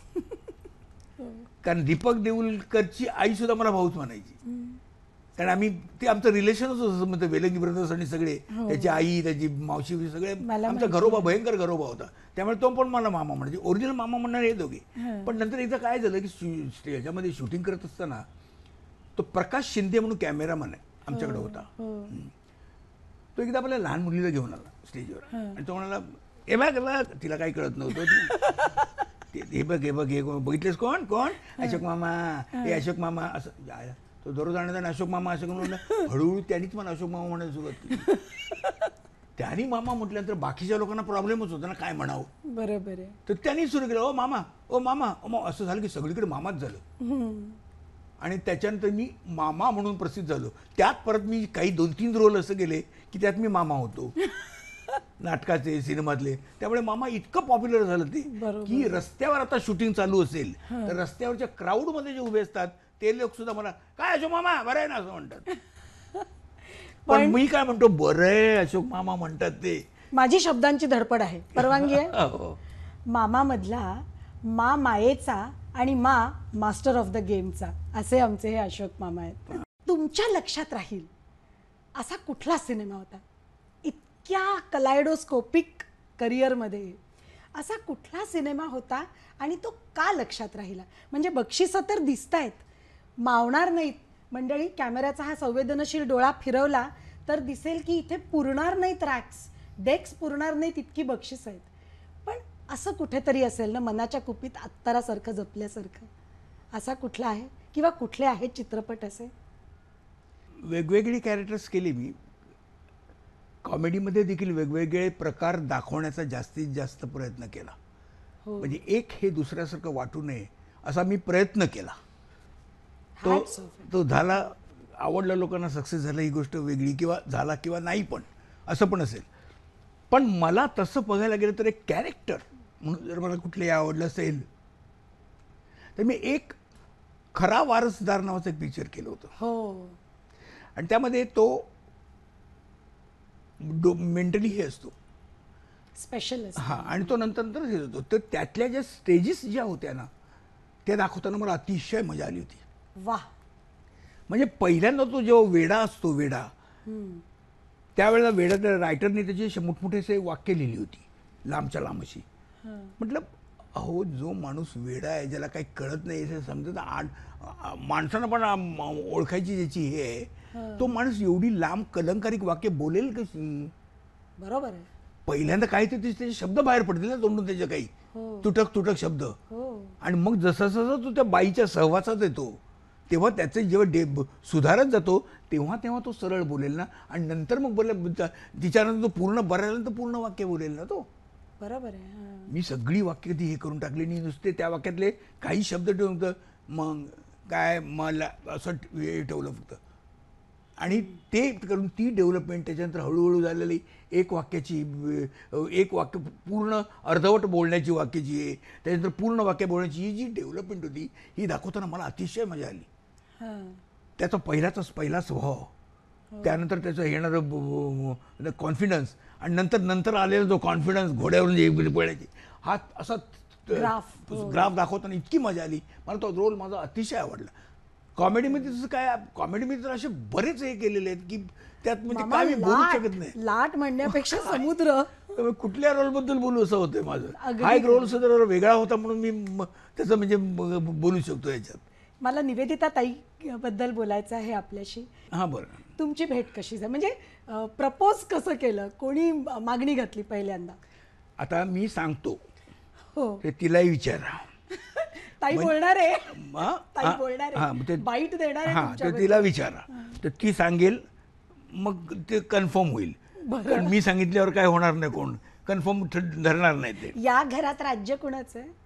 कारण दीपक देऊलकरची आई सुद्धा मला भाऊच म्हणायची. कारण आम्ही ते आमचं रिलेशनच होतं वेलंगी ब्रदर्स आणि सगळे त्याची आई त्याची मावशी सगळे आमचा घरोबा भयंकर घरोबा होता. त्यामुळे तो पण मला मामा म्हणायचे. ओरिजिनल मामा म्हणणारे हे दोघे. पण नंतर एकदा काय झालं की याच्यामध्ये शूटिंग करत असताना तो प्रकाश शिंदे म्हणून कॅमेरामॅन आहे आमच्याकडे होता. तो एकदा आपल्या लहान मुलीला घेऊन आला स्टेजवर आणि तो म्हणाला हे बघ तिला काही कळत नव्हतं. हे बघ हे बघितलेस कोण कोण अशोक मामा हे अशोक मामा असं तो दररोज आणताना अशोक मामा अशोक म्हणून हळूहळू त्यांनीच मला अशोक मामा म्हणायला सुरुवात केली. त्यांनी मामा म्हटल्यानंतर बाकीच्या लोकांना प्रॉब्लेमच होता ना काय म्हणावं. बरोबर आहे. तर त्यांनी सुरू केलं ओ मामा ओ मामा असं झालं की सगळीकडे मामाच झालं. आणि त्याच्यानंतर मी मामा म्हणून प्रसिद्ध झालो. त्यात परत मी काही 2-3 रोल असं गेले की त्यात मी मामा होतो नाटकाचे सिनेमातले. त्यामुळे मामा इतकं पॉप्युलर झालं ते की रस्त्यावर आता शूटिंग चालू असेल तर रस्त्यावरच्या क्राऊडमध्ये जे उभे असतात ते लोक सुद्धा मला काय अशोक मामा बरं आहे ना असं म्हणतात. पण मी काय म्हणतो बरं आहे अशोक मामा म्हणतात ते. माझी शब्दांची धडपड आहे. परवानगी आहे? मामा मधला मा मायेचा आणि मा मास्टर ऑफ द गेमचा असे आमचे हे अशोक मामा आहेत. तुमच्या लक्षात राहील असा कुठला सिनेमा होता इतक्या कलायडोस्कोपिक करिअरमध्ये असा कुठला सिनेमा होता आणि तो का लक्षात राहिला? म्हणजे बक्षिसं तर दिसतायत, मावणार नाहीत मंडळी. कॅमेऱ्याचा हा संवेदनशील डोळा फिरवला तर दिसेल की इथे पुरणार नाहीत रॅक्स, डेक्स पुरणार नाहीत, इतकी बक्षीस आहेत. पण असं कुठेतरी असेल ना मनाच्या कुपीत अत्तरासारखं जपल्यासारखं, असा कुठला आहे किंवा कुठले आहेत चित्रपट असे? वेगवेगळी कॅरेक्टर्स केली मी. कॉमेडीमध्ये देखील वेगवेगळे प्रकार दाखवण्याचा जास्तीत जास्त प्रयत्न केला. म्हणजे एक हे दुसऱ्यासारखं वाटू नये असा मी प्रयत्न केला. Hats off. तो झाला, आवडला, लोकांना सक्सेस झाला, ही गोष्ट वेगळी, किंवा झाला किंवा नाही, पण असं पण असेल. पण मला तसं बघायला गेलं तर एक कॅरेक्टर म्हणून जर मला कुठलंही आवडलं असेल तर मी एक खरा वारसदार नावाचं एक पिक्चर केलं होतं. हो, आणि त्यामध्ये तो मेंटली हे असतो, स्पेशल हां, आणि तो नंतर नंतर हे होतो. तर त्यातल्या ज्या स्टेजेस ज्या होत्या ना त्या दाखवताना मला अतिशय मजा आली होती. वाह. म्हणजे पहिल्यांदा तो जेव्हा वेडा असतो, वेडा, त्यावेळेला वेडा रायटरने त्याची मोठमोठे असे वाक्य लिहिली होती, लांबच्या लांब अशी. म्हटलं अहो, जो माणूस वेडा आहे, ज्याला काही कळत नाही असं समजत, माणसानं पण ओळखायची ज्याची हे आहे, तो माणूस एवढी लांब कलंकारिक वाक्य बोलेल कशी? बरोबर आहे. पहिल्यांदा काही तर त्याचे शब्द बाहेर पडतील ना तोंडून, त्याचे काही तुटक तुटक शब्द. आणि मग जसा जसा तो त्या बाईच्या सहवासात येतो तेव्हा त्याचे जेव्हा सुधारत जातो तेव्हा तेव्हा तो सरळ बोलेल ना. आणि नंतर मग तिच्यानंतर तो पूर्ण बऱ्यानंतर पूर्ण वाक्य बोलेल ना तो. बरोबर आहे. मी सगळी वाक्य ती हे करून टाकली आणि नुसते त्या वाक्यातले काही शब्द ठेवून तर मग काय मला असं हे ठेवलं फक्त. आणि ते करून ती डेव्हलपमेंट त्याच्यानंतर हळूहळू झालेली एक वाक्य पूर्ण अर्धवट बोलण्याची वाक्याची आहे, त्याच्यानंतर पूर्ण वाक्य बोलण्याची ही जी डेव्हलपमेंट होती ही दाखवताना मला अतिशय मजा आली. त्याचा पहिला स्वभाव, त्यानंतर त्याचं येणारं कॉन्फिडन्स, आणि नंतर आलेला जो कॉन्फिडन्स घोड्यावरून जे पळायची, हा असा ग्राफ दाखवताना इतकी मजा आली मला. तो रोल माझा अतिशय आवडला. कॉमेडीमध्ये तसं काय, कॉमेडीमध्ये तर असे बरेच हे केलेले आहेत की त्यात म्हणजे काय मी बोलू शकत नाही. लाट म्हणण्यापेक्षा समुद्र. कुठल्या रोलबद्दल बोलू असं होतंय माझं. हा एक रोल सुद्धा वेगळा होता म्हणून मी त्याचं म्हणजे बोलू शकतो याच्यात. मला निवेदिता ताई बद्दल बोलायचं आहे आपल्याशी. हां, बरं. तुमची भेट कशी झाली, म्हणजे प्रपोज कसं केलं, कोणी मागणी घातली पहिल्यांदा? आता मी सांगतो हो, ते तिलाही विचारा. ताई बोलणार आहे, हां, ताई बोलणार हां, आहे, ते बाईट देणार आहे हां, तर तुमच्याबद्दल. तिला विचारा, तर ती सांगेल, मग ते कन्फर्म होईल. कारण मी सांगितल्यावर काय होणार नाही, कोण कन्फर्म धरणार नाही ते. या घरात राज्य कुणाचं आहे?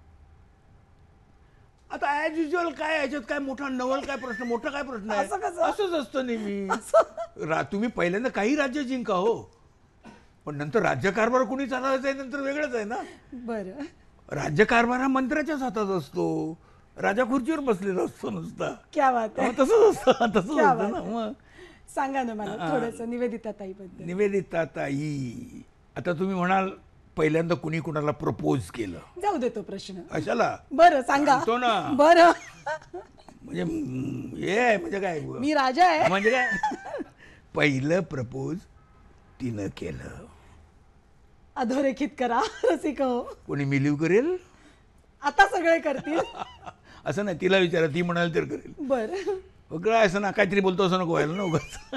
आता ॲज युजल काय याच्यात काय मोठा नवल काय प्रश्न, मोठा काय प्रश्न आहे? असं कसं? असंच असतं नेहमी. तुम्ही पहिल्यांदा काही राज्य जिंका हो, पण नंतर राज्यकारभार कुणी चालवायचं आहे नंतर वेगळंच आहे ना. बरं. राज्यकारभार हा मंत्र्याच्याच हातात असतो, राजा खुर्चीवर बसलेला असतो नुसता. क्या बात आहे. तसंच असतं क्या ना. बात आहे. मग सांगा ना मला थोडंसं निवेदिता ताई बद्दल. निवेदिता ताई, आता तुम्ही म्हणाल पहिल्यांदा कुणी कुणाला प्रपोज केलं, जाऊ दे तो प्रश्न. अशाला बरं सांगा. सांगतो ना. बरं. म्हणजे हे आहे, म्हणजे काय, मी राजा आहे. म्हणजे काय, पहिलं प्रपोज तिनं केलं. अधोरेखित करा रसिक हो. कोणी मिलीव करेल? आता सगळे करतील. असं नाही, तिला विचारा, ती म्हणाल तर करेल. बरं. काय असं ना, काहीतरी बोलतो असं नको व्हायला ना उगाच.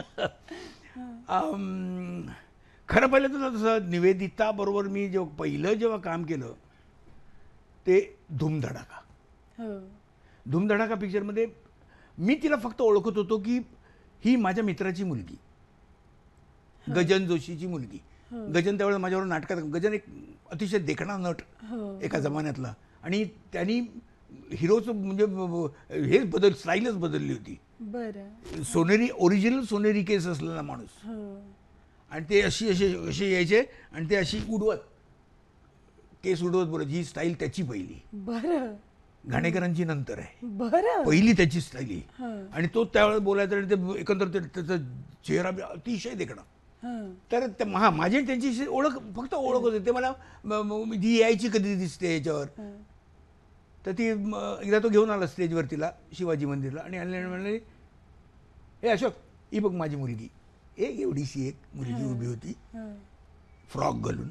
खरं पाहिलं तर तसं निवेदिता बरोबर मी जेव्हा काम केलं ते धूमधडाका. हो. धूमधडाका पिक्चरमध्ये मी तिला फक्त ओळखत होतो की ही माझ्या मित्राची मुलगी, गजन जोशीची मुलगी. गजन त्यावेळेला माझ्यावर नाटकात, गजन एक अतिशय देखणा नट एका जमान्यातला, आणि त्यांनी हिरोचं म्हणजे हेच स्टाईलच बदलली होती. बरं. सोनेरी, ओरिजिनल सोनेरी केस असलेला माणूस, आणि ते अशी यायचे आणि ते अशी उडवत, केस उडवत बोलत, ही स्टाईल त्याची पहिली. बरं. घाणेकरांची नंतर आहे, बरं. पहिली त्याची स्टाईल ही. आणि तो त्यावेळेस बोलायचा आणि ते एकंदर त्याचा चेहरा अतिशय देखणा. तर माझी त्यांची ओळख फक्त ओळख होते. ते मला जी यायची कधी दिसते याच्यावर, तर ती एकदा तो घेऊन आला स्टेजवर तिला शिवाजी मंदिरला, आणि म्हणले, हे अशोक, ही बघ माझी मुलगी. एवढीशी एक मुलगी उभी होती, फ्रॉक घालून.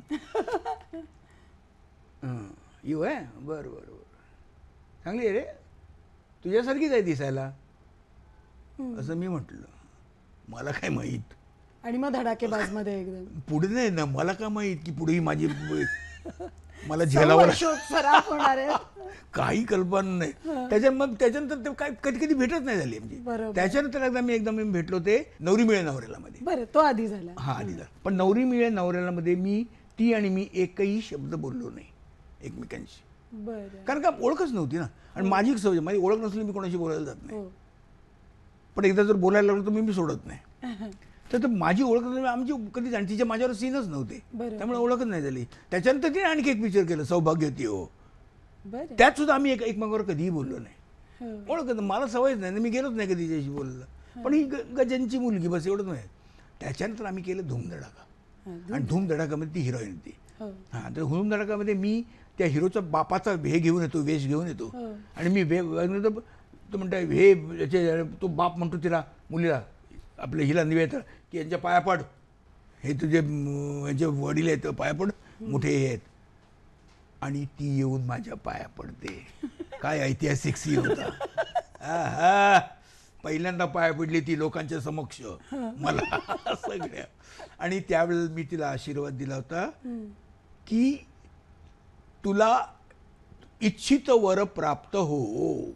येऊ आहे बरं बरं बरं, चांगली आहे रे, तुझ्यासारखीच आहे दिसायला, असं मी म्हटलं. मला काय माहीत, आणि मग धडाकेबाजमध्ये एकदम पुढे नाही ना, मला काय माहीत की पुढे ही माझी मला झेलावर सराव होणार आहे. काही कल्पना नाही. त्याच्यानंतर ते काय कधी कधी भेटत नाही झाली म्हणजे. बरोबर. त्याच्यानंतर एकदा मी भेटलो ते नवरी मिळे नवऱ्याला मध्ये. बरं, तो आधी झाला. हा आधी झाला. पण नवरी मिळे नवऱ्याला मध्ये ती आणि मी एकही शब्द बोललो नाही एकमेकांशी, बरं. कारण का ओळखच नव्हती ना. आणि माझी एक सवय, माझी ओळख नसली मी कोणाशी बोलायला जात नाही. हो. पण एकदा जर बोलायला लागलो तर मी सोडत नाही. तर माझी ओळख नसली, आमची कधी आणि तिच्या माझ्यावर सीनच नव्हते, बरं. त्यामुळे ओळखच नाही झाली. त्याच्यानंतर तिने आणखी एक पिक्चर केलं सौभाग्यवती हो, बरं. त्यात सुद्धा आम्ही एकमेकावर कधीही बोललो नाही. हो. ओळखत मला सवयच नाही, मी गेलोच नाही कधी तिच्याशी बोललं. पण ही गजनची मुलगी बस एवढंच नाही. त्याच्यानंतर आम्ही केलं धूमधडाका, आणि धूमधडाकामध्ये ती हिरोईन होती. हो. हां, तर धूमधडाकामध्ये मी त्या हिरोचा बापाचा वेश घेऊन येतो, हो. आणि मी तो म्हणता तो बाप म्हणतो तिला, मुलीला आपल्या हिला निवेदन की यांच्या पाया पड, हे तुझे यांचे वडील आहेत पाया पड, मोठे हे आहेत. आणि ती येऊन माझ्या पाया पडते. काय ऐतिहासिक सीन होता. आहा, पहिल्यांदा पाया पडली ती लोकांच्या समक्ष मला सगळ्या. आणि त्यावेळेला मी तिला आशीर्वाद दिला होता की तुला इच्छित वर प्राप्त हो.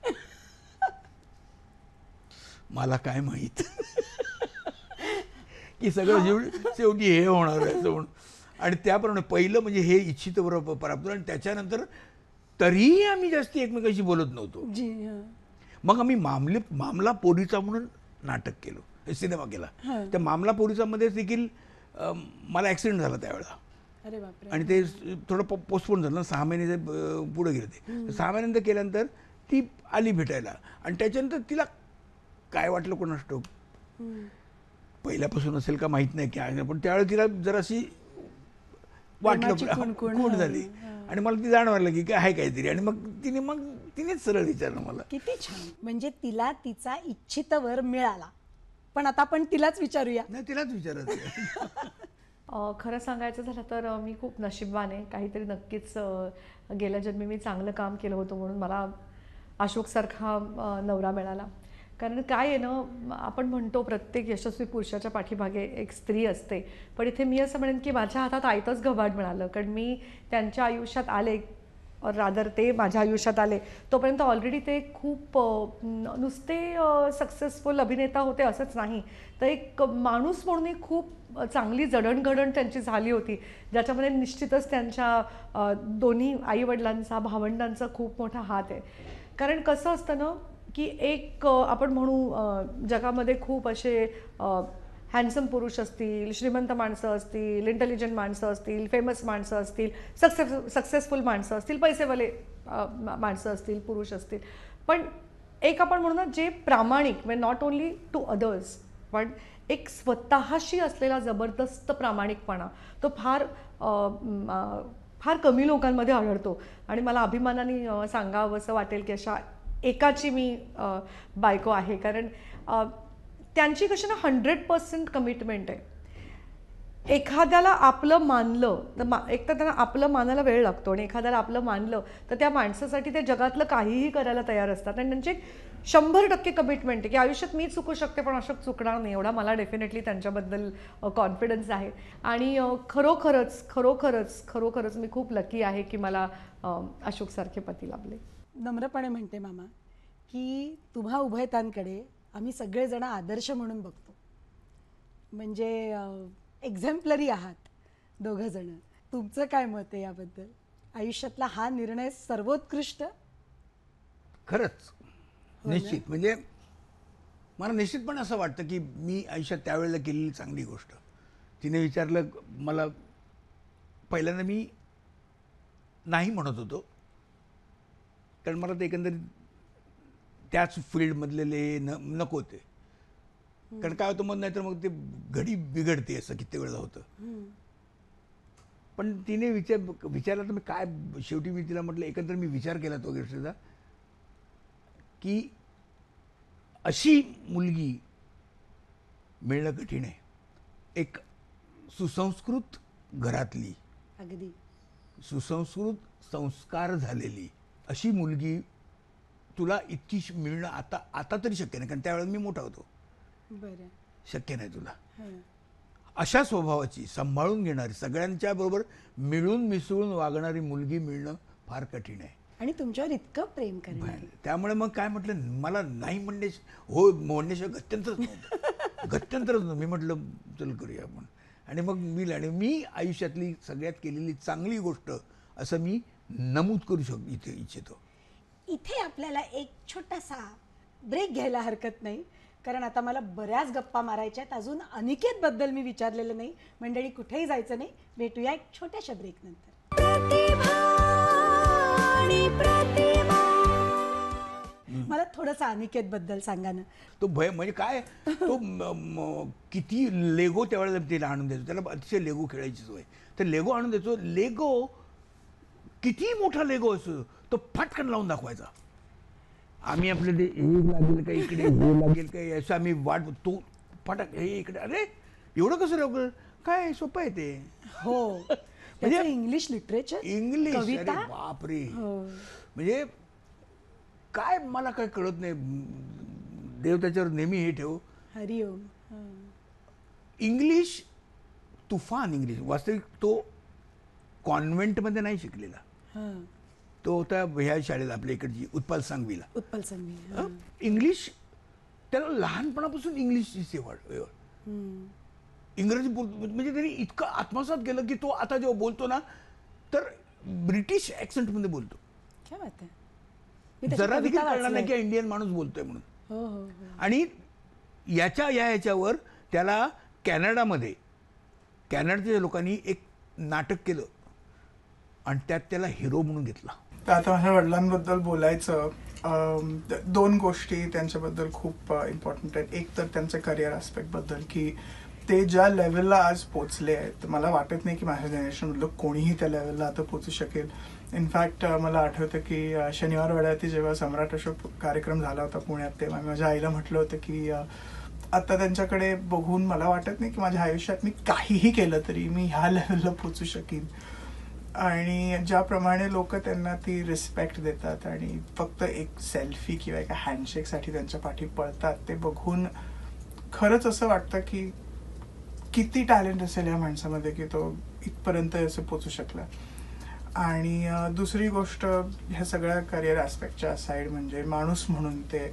मला काय माहित की सगळं शेवटी हे होणार आहे म्हणून. आणि त्याप्रमाणे पहिलं म्हणजे हे इच्छित वर प्राप्त. आणि त्याच्यानंतर तरीही आम्ही जास्ती एकमेकांशी बोलत नव्हतो. जी. हा. मग आम्ही मामला पोरीचा म्हणून नाटक केलं, सिनेमा केला. त्या मामला पोरीचा मध्ये देखील मला ॲक्सिडेंट झाला त्यावेळेला. अरे बापरे. आणि ते थोडं पोस्टपोन झालं, 6 महिने पुढे गेले ते. 6 महिन्यानंतर केल्यानंतर ती आली भेटायला. आणि त्याच्यानंतर तिला काय वाटलं कोणास ठाऊक, पहिल्यापासून असेल का माहीत नाही की, पण त्यावेळेला तिला जराशी वाटलं, खूण झाली. आणि मला ती जाणवायला की काय आहे काहीतरी. आणि मग तिनेच सरळ विचारलं मला. किती छान. म्हणजे तिला तिचा इच्छित वर मिळाला. पण आता आपण तिलाच विचारूया. नाही, तिलाच विचारायचं. खरं सांगायचं झालं तर मी खूप नशीबवान आहे. काहीतरी नक्कीच गेल्या जन्मी मी चांगलं काम केलं होतं म्हणून मला अशोकसारखा नवरा मिळाला. कारण काय आहे ना, आपण म्हणतो प्रत्येक यशस्वी पुरुषाच्या पाठीमागे एक स्त्री असते. पण इथे मी असं म्हणेन की माझ्या हातात आयतंच घबाड मिळालं. कारण मी त्यांच्या आयुष्यात आले, रादर ते माझ्या आयुष्यात आले तोपर्यंत ऑलरेडी ते खूप नुसते सक्सेसफुल अभिनेता होते असंच नाही, तर एक माणूस म्हणून खूप चांगली जडणघडण त्यांची झाली होती, ज्याच्यामध्ये निश्चितच त्यांच्या दोन्ही आईवडिलांचा, भावंडांचा खूप मोठा हात आहे. कारण कसं असतं ना की एक आपण म्हणू जगामध्ये खूप असे हँडसम पुरुष असतील, श्रीमंत माणसं असतील, इंटेलिजंट माणसं असतील, फेमस माणसं असतील, सक्सेसफुल माणसं असतील, पैसेवाले माणसं असतील, पुरुष असतील. पण एक आपण म्हणू ना जे प्रामाणिक, म्हणजे नॉट ओन्ली टू अदर्स पण एक स्वतःशी असलेला जबरदस्त प्रामाणिकपणा तो फार कमी लोकांमध्ये आढळतो. आणि मला अभिमानाने सांगावं असं वाटेल की अशा एकाची मी बायको आहे. कारण त्यांची कशी ना 100% कमिटमेंट आहे. एखाद्याला आपलं मानलं तर एक तर त्यांना आपलं मानायला वेळ लागतो, आणि एखाद्याला आपलं मानलं तर त्या माणसासाठी ते जगातलं काहीही करायला तयार असतात. आणि त्यांचे 100% कमिटमेंट आहे की आयुष्यात मी चुकू शकते पण अशोक चुकणार नाही, एवढा मला डेफिनेटली त्यांच्याबद्दल कॉन्फिडन्स आहे. आणि खरोखरच मी खूप लकी आहे की मला अशोकसारखे पती लाभले. नम्रपणे म्हणते मामा की तुम्हा उभयतांकडे आम्ही सगळेजण आदर्श म्हणून बघतो. म्हणजे एक्झॅम्पलरी आहात दोघंजण. तुमचं काय मत आहे याबद्दल? आयुष्यातला हा निर्णय सर्वोत्कृष्ट? खरंच निश्चित. म्हणजे मला निश्चितपणे असं वाटतं की मी आयुष्यात त्यावेळेला केलेली चांगली गोष्ट. तिने विचारलं मला, पहिल्यांदा मी नाही म्हणत होतो, कारण मला ते एकंदरीत त्याच फील्डमधलेले नको होते. कारण काय होतं मग, नाहीतर मग ते घडी बिघडते असं किती वेळेला होतं. पण तिने विचारलं तर मी काय, शेवटी मी तिला म्हटलं, एकंदर मी विचार केला तो गोष्टीचा की अशी मुलगी मिळणं कठीण आहे. एक सुसंस्कृत घरातली अगदी सुसंस्कृत संस्कार झालेली अशी मुलगी तुला इतकी मिळणं आता तरी शक्य नाही, कारण त्यावेळेस मी मोठा होतो. बरं. शक्य नाही तुला. हं. अशा स्वभावाची, सांभाळून घेणारी, सगळ्यांच्या बरोबर मिळून मिसळून वागणारी मुलगी मिळणं फार कठीण आहे. आणि तुमच्यावर इतकं प्रेम करणारी. त्यामुळे मग काय म्हटलं, मला नाही म्हणण्याशिवाय गत्यंतरच नव्हतं. गत्यंतरच नव्हतं. मी म्हटलं चल करूया आपण. आणि मग मी आयुष्यातली सगळ्यात केलेली चांगली गोष्ट असं मी नमूद करू इच्छितो. इथे आपल्याला एक छोटासा ब्रेक घ्यायला हरकत नाही, कारण आता मला बऱ्याच गप्पा मारायच्यात. अजून अनिकेत बद्दल मी विचारलेलं नाही. मंडळी कुठेही जायचं नाही, भेटूया एक छोट्याशा ब्रेक नंतर. प्रतिभा आणि प्रतिमा. मला थोडंसं अनिकेत बद्दल सांगा ना. तो म्हणजे काय, तो किती लेगो त्यावेळेला तिला आणून द्यायचो. त्याला अतिशय लेगो खेळायची सोय. तर लेगो आणून द्यायचो. लेगो किती मोठा लेगो असतो तो फटकन लावून दाखवायचा. आम्ही आपलं ते हे लागेल का इकडे, हे लागेल का, असं आम्ही वाट, तो फटक हे इकडे, अरे एवढं कसं लवकर, काय सोपं आहे ते. हो. म्हणजे इंग्लिश लिटरेचर, इंग्लिश, अरे कविता. बापरे. हो. म्हणजे काय मला काय कळत नाही. देव त्याच्यावर नेहमी हे ठेव. हरिओम. हं. इंग्लिश, तुफान इंग्लिश. वास्तविक तो कॉन्व्हेंटमध्ये नाही शिकलेला. हं. तो होता ह्या शाळेला आपल्या इकडची उत्पल सांगवीला. उत्पल संघवी. हं. इंग्लिश त्याला लहानपणापासून इंग्लिशची सेवड. हं. इंग्रजी म्हणजे त्यांनी इतकं आत्मसात केलं की तो आता जेव्हा बोलतो ना तर ब्रिटिश ॲक्सेंटमध्ये बोलतो. क्या बात आहे. मी त्याची जरा देखील कविता कळणार नाही वाचलंय. की इंडियन माणूस बोलतोय म्हणून. हो हो हो. आणि याच्यावर त्याला कॅनडाच्या लोकांनी एक नाटक केलं आणि त्यात त्याला हिरो म्हणून घेतला. तर आता माझ्या वडिलांबद्दल बोलायचं, दोन गोष्टी त्यांच्याबद्दल खूप इम्पॉर्टंट आहेत. एक तर त्यांचं करिअर आस्पेक्टबद्दल, की ते ज्या लेवलला आज पोचले आहेत, मला वाटत नाही की माझ्या जनरेशनमधलं कोणीही त्या लेवलला आता पोचू शकेल. इनफॅक्ट मला आठवतं की शनिवार वाड्यावरती जेव्हा सम्राट अशोक कार्यक्रम झाला होता पुण्यात, तेव्हा मी माझ्या आईला म्हटलं होतं की आता त्यांच्याकडे बघून मला वाटत नाही की माझ्या आयुष्यात मी काहीही केलं तरी मी ह्या लेवलला पोचू शकेन. आणि ज्याप्रमाणे लोक त्यांना ती रिस्पेक्ट देतात आणि फक्त एक सेल्फी किंवा एका हँडशेकसाठी त्यांच्या पाठी पळतात, ते बघून खरंच असं वाटतं की किती टॅलेंट असेल या माणसामध्ये की तो इथपर्यंत असं पोचू शकला. आणि दुसरी गोष्ट, ह्या सगळ्या करिअर ॲस्पेक्टच्या साईड म्हणजे माणूस म्हणून ते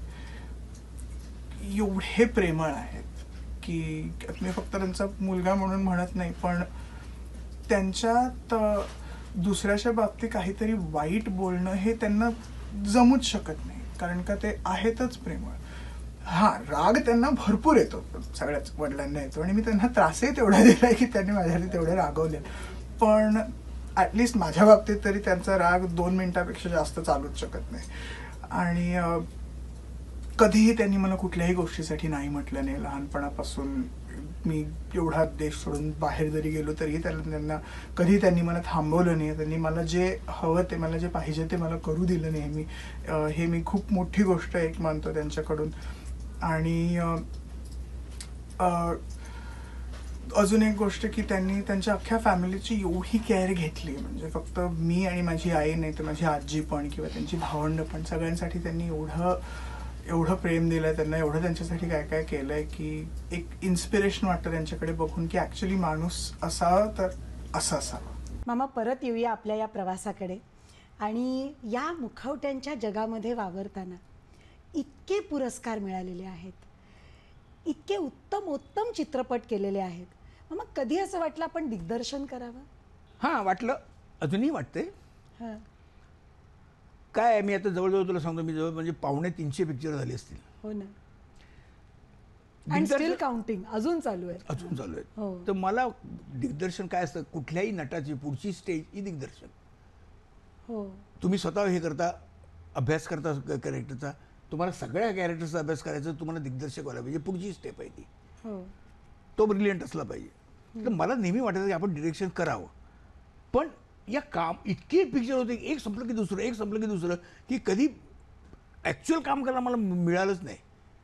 एवढे प्रेमळ आहेत की मी फक्त त्यांचा मुलगा म्हणून म्हणत नाही, पण त्यांच्यात दुसऱ्याच्या बाबतीत काहीतरी वाईट बोलणं हे त्यांना जमूच शकत नाही, कारण का ते आहेतच प्रेमळ. हा, राग त्यांना भरपूर येतो, सगळ्याच वडिलांना येतो, आणि मी त्यांना त्रासही तेवढा दिलाय की त्यांनी माझ्यासाठी तेवढे रागवले. पण ॲटलिस्ट माझ्या बाबतीत तरी त्यांचा राग 2 मिनिटापेक्षा जास्त चालूच शकत नाही. आणि कधीही त्यांनी मला कुठल्याही गोष्टीसाठी नाही म्हटलं नाही. लहानपणापासून मी एवढा देश सोडून बाहेर जरी गेलो तरीही कधी त्यांनी मला थांबवलं नाही. त्यांनी मला जे हवं ते, मला जे पाहिजे ते मला करू दिलं नेहमी. हे मी खूप मोठी गोष्ट एक मानतो त्यांच्याकडून. आणि अजून एक गोष्ट की त्यांनी त्यांच्या अख्ख्या फॅमिलीची एवढी केअर घेतली, म्हणजे फक्त मी आणि माझी आई नाही तर माझी आजी पण किंवा त्यांची भावंडं पण, सगळ्यांसाठी त्यांनी एवढं प्रेम दिलंय त्यांना, एवढं त्यांच्यासाठी काय काय केलंय की एक इन्स्पिरेशन वाटतं त्यांच्याकडे बघून की ॲक्च्युली माणूस असावा तर असं असावं. मामा, परत येऊया आपल्या या प्रवासाकडे. आणि या मुखवट्यांच्या जगामध्ये वावरताना इतके पुरस्कार मिळालेले आहेत, इतके उत्तम चित्रपट केलेले आहेत. मामा, कधी असं वाटलं आपण दिग्दर्शन करावं? हां, वाटलं, अजूनही वाटतंय. हां. काय मी आता जवळजवळ तुला सांगतो, मी जवळ म्हणजे 250 पिक्चर झाले असतील. हो ना. अँड स्टील काउंटिंग, अजून चालू आहे. अजून चालू आहे. हो. तर मला दिग्दर्शन काय असतं, कुठल्याही नटाची पुढची स्टेज ही दिग्दर्शन. हो. तुम्ही स्वतः हे करता, अभ्यास करता कॅरेक्टरचा, तुम्हाला सगळ्या कॅरेक्टरचा अभ्यास करायचा, तुम्हाला दिग्दर्शक व्हायला पाहिजे, पुढची स्टेप आहे ती. हो. तो ब्रिलियंट असला पाहिजे. तर मला नेहमी वाटायचं की आपण डिरेक्शन करावं, पण या काम इतके पिक्चर होते, एक संपलं की दुसरं, एक संपलं की दुसरं, की कधी ॲक्च्युअल काम करायला मला मिळालंच नाही.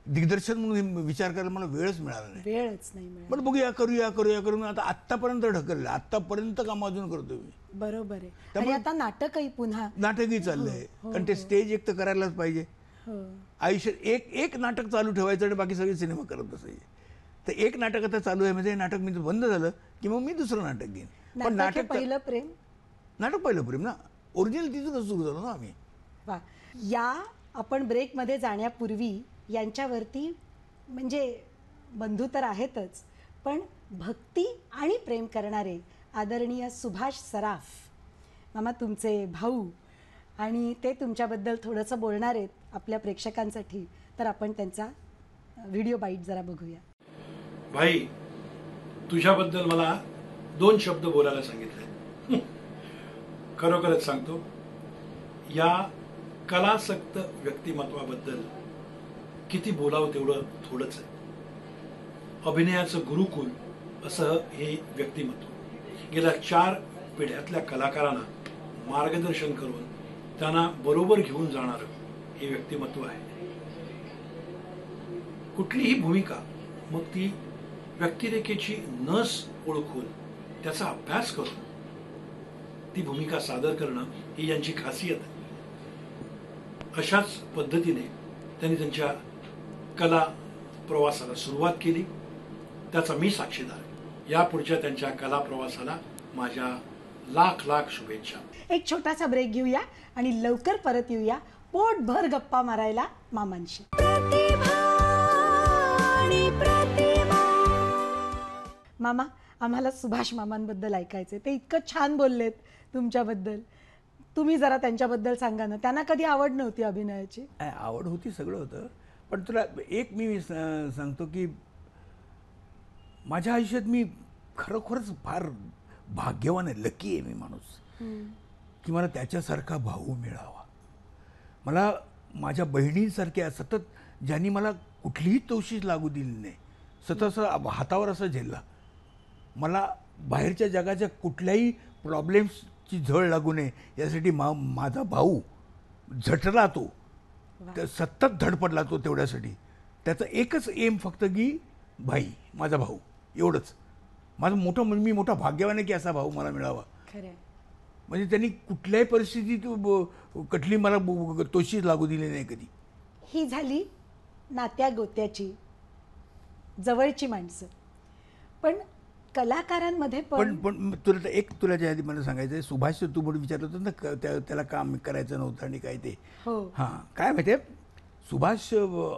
दिग्दर्शन म्हणून विचार करायला मला वेळच मिळाला नाही. वेळच नाही मिळाला. पण बघूया करूया करून आता आत्तापर्यंत ढकललं, आत्तापर्यंत काम अजून करतोय मी. बरोबर आहे. आणि त्यामुळे- आता नाटकही पुन्हा. नाटकही चाललंय, कारण ते स्टेज एक तर करायलाच पाहिजे. हो. आयुष्यात एक नाटक चालू ठेवायचं आणि बाकी सगळे सिनेमा करत बसायचे. तर एक नाटक आता चालू आहे, म्हणजे नाटक मी बंद झालं की मग मी दुसरं नाटक घेईन. पण नाटक हे नाटक पहिलं प्रेम. नाटक पहिलं प्रेम ना, ओरिजिनल तिथूनच सुरू झालं ना आम्ही. वा. या आपण ब्रेकमध्ये जाण्यापूर्वी यांच्यावरती म्हणजे बंधू तर आहेतच, पण भक्ती आणि प्रेम करणारे आदरणीय सुभाष सराफ मामा तुमचे भाऊ, आणि ते तुमच्याबद्दल थोडंसं बोलणार आहेत आपल्या प्रेक्षकांसाठी. तर आपण त्यांचा व्हिडिओ बाईट जरा बघूया. भाई, तुझ्याबद्दल मला 2 शब्द बोलायला सांगितले. खरोखरच सांगतो, या कलासक्त व्यक्तिमत्वाबद्दल किती बोलावं तेवढं थोडंच आहे. अभिनयाचं गुरुकुल असं हे व्यक्तिमत्व गेल्या 4 पिढ्यातल्या कलाकारांना मार्गदर्शन करून त्यांना बरोबर घेऊन जाणारं हे व्यक्तिमत्व आहे. कुठलीही भूमिका, मग ती व्यक्तिरेखेची नस ओळखून त्याचा अभ्यास करून ती भूमिका सादर करणं ही यांची खासियत आहे. अशाच पद्धतीने त्यांनी त्यांच्या कला प्रवासाला सुरुवात केली, त्याचा मी साक्षीदार आहे. यापुढच्या त्यांच्या कला प्रवासाला माझ्या लाख लाख शुभेच्छा. एक छोटासा ब्रेक घेऊया आणि लवकर परत येऊया पोटभर गप्पा मारायला मामांशी. प्रतिभा आणि प्रतिमा. मामा, आम्हाला सुभाष मामांबद्दल ऐकायचे. ते इतकं छान बोललेत तुमच्याबद्दल. तुम्ही जरा त्यांच्याबद्दल सांगा ना. त्यांना कधी आवड नव्हती अभिनयाची? आवड होती, सगळं होतं. पण तुला एक मी सांगतो की माझ्या आयुष्यात मी खरोखरच फार भाग्यवान आहे, लकी आहे मी माणूस, की मला त्याच्यासारखा भाऊ मिळावा. मला माझ्या बहिणींसारख्या सतत, ज्यांनी मला कुठलीही तोशीच लागू दिली नाही, सतत असं हातावर असं झेलला. मला बाहेरच्या जगाच्या कुठल्याही प्रॉब्लेम्सची झळ लागू नये यासाठी माझा भाऊ झटला, तो सतत धडपडला तो तेवढ्यासाठी. त्याचं एकच एम फक्त की भाई, माझा भाऊ, एवढंच. माझं मोठं, म्हणजे मी मोठा भाग्यवान आहे की असा भाऊ मला मिळावा. खरं. म्हणजे त्यांनी कुठल्याही परिस्थितीत कुठली मला तोशीच लागू दिली नाही कधी. ही झाली नात्या गोत्याची जवळची माणसं. पण कलाकारांमध्ये पण तुला ज्या आधी मला सांगायचं आहे, सुभाष तू म्हणून विचारलं होतं ना, त्याला काम करायचं नव्हतं आणि काय ते. हो. हां, काय माहिती आहे, सुभाष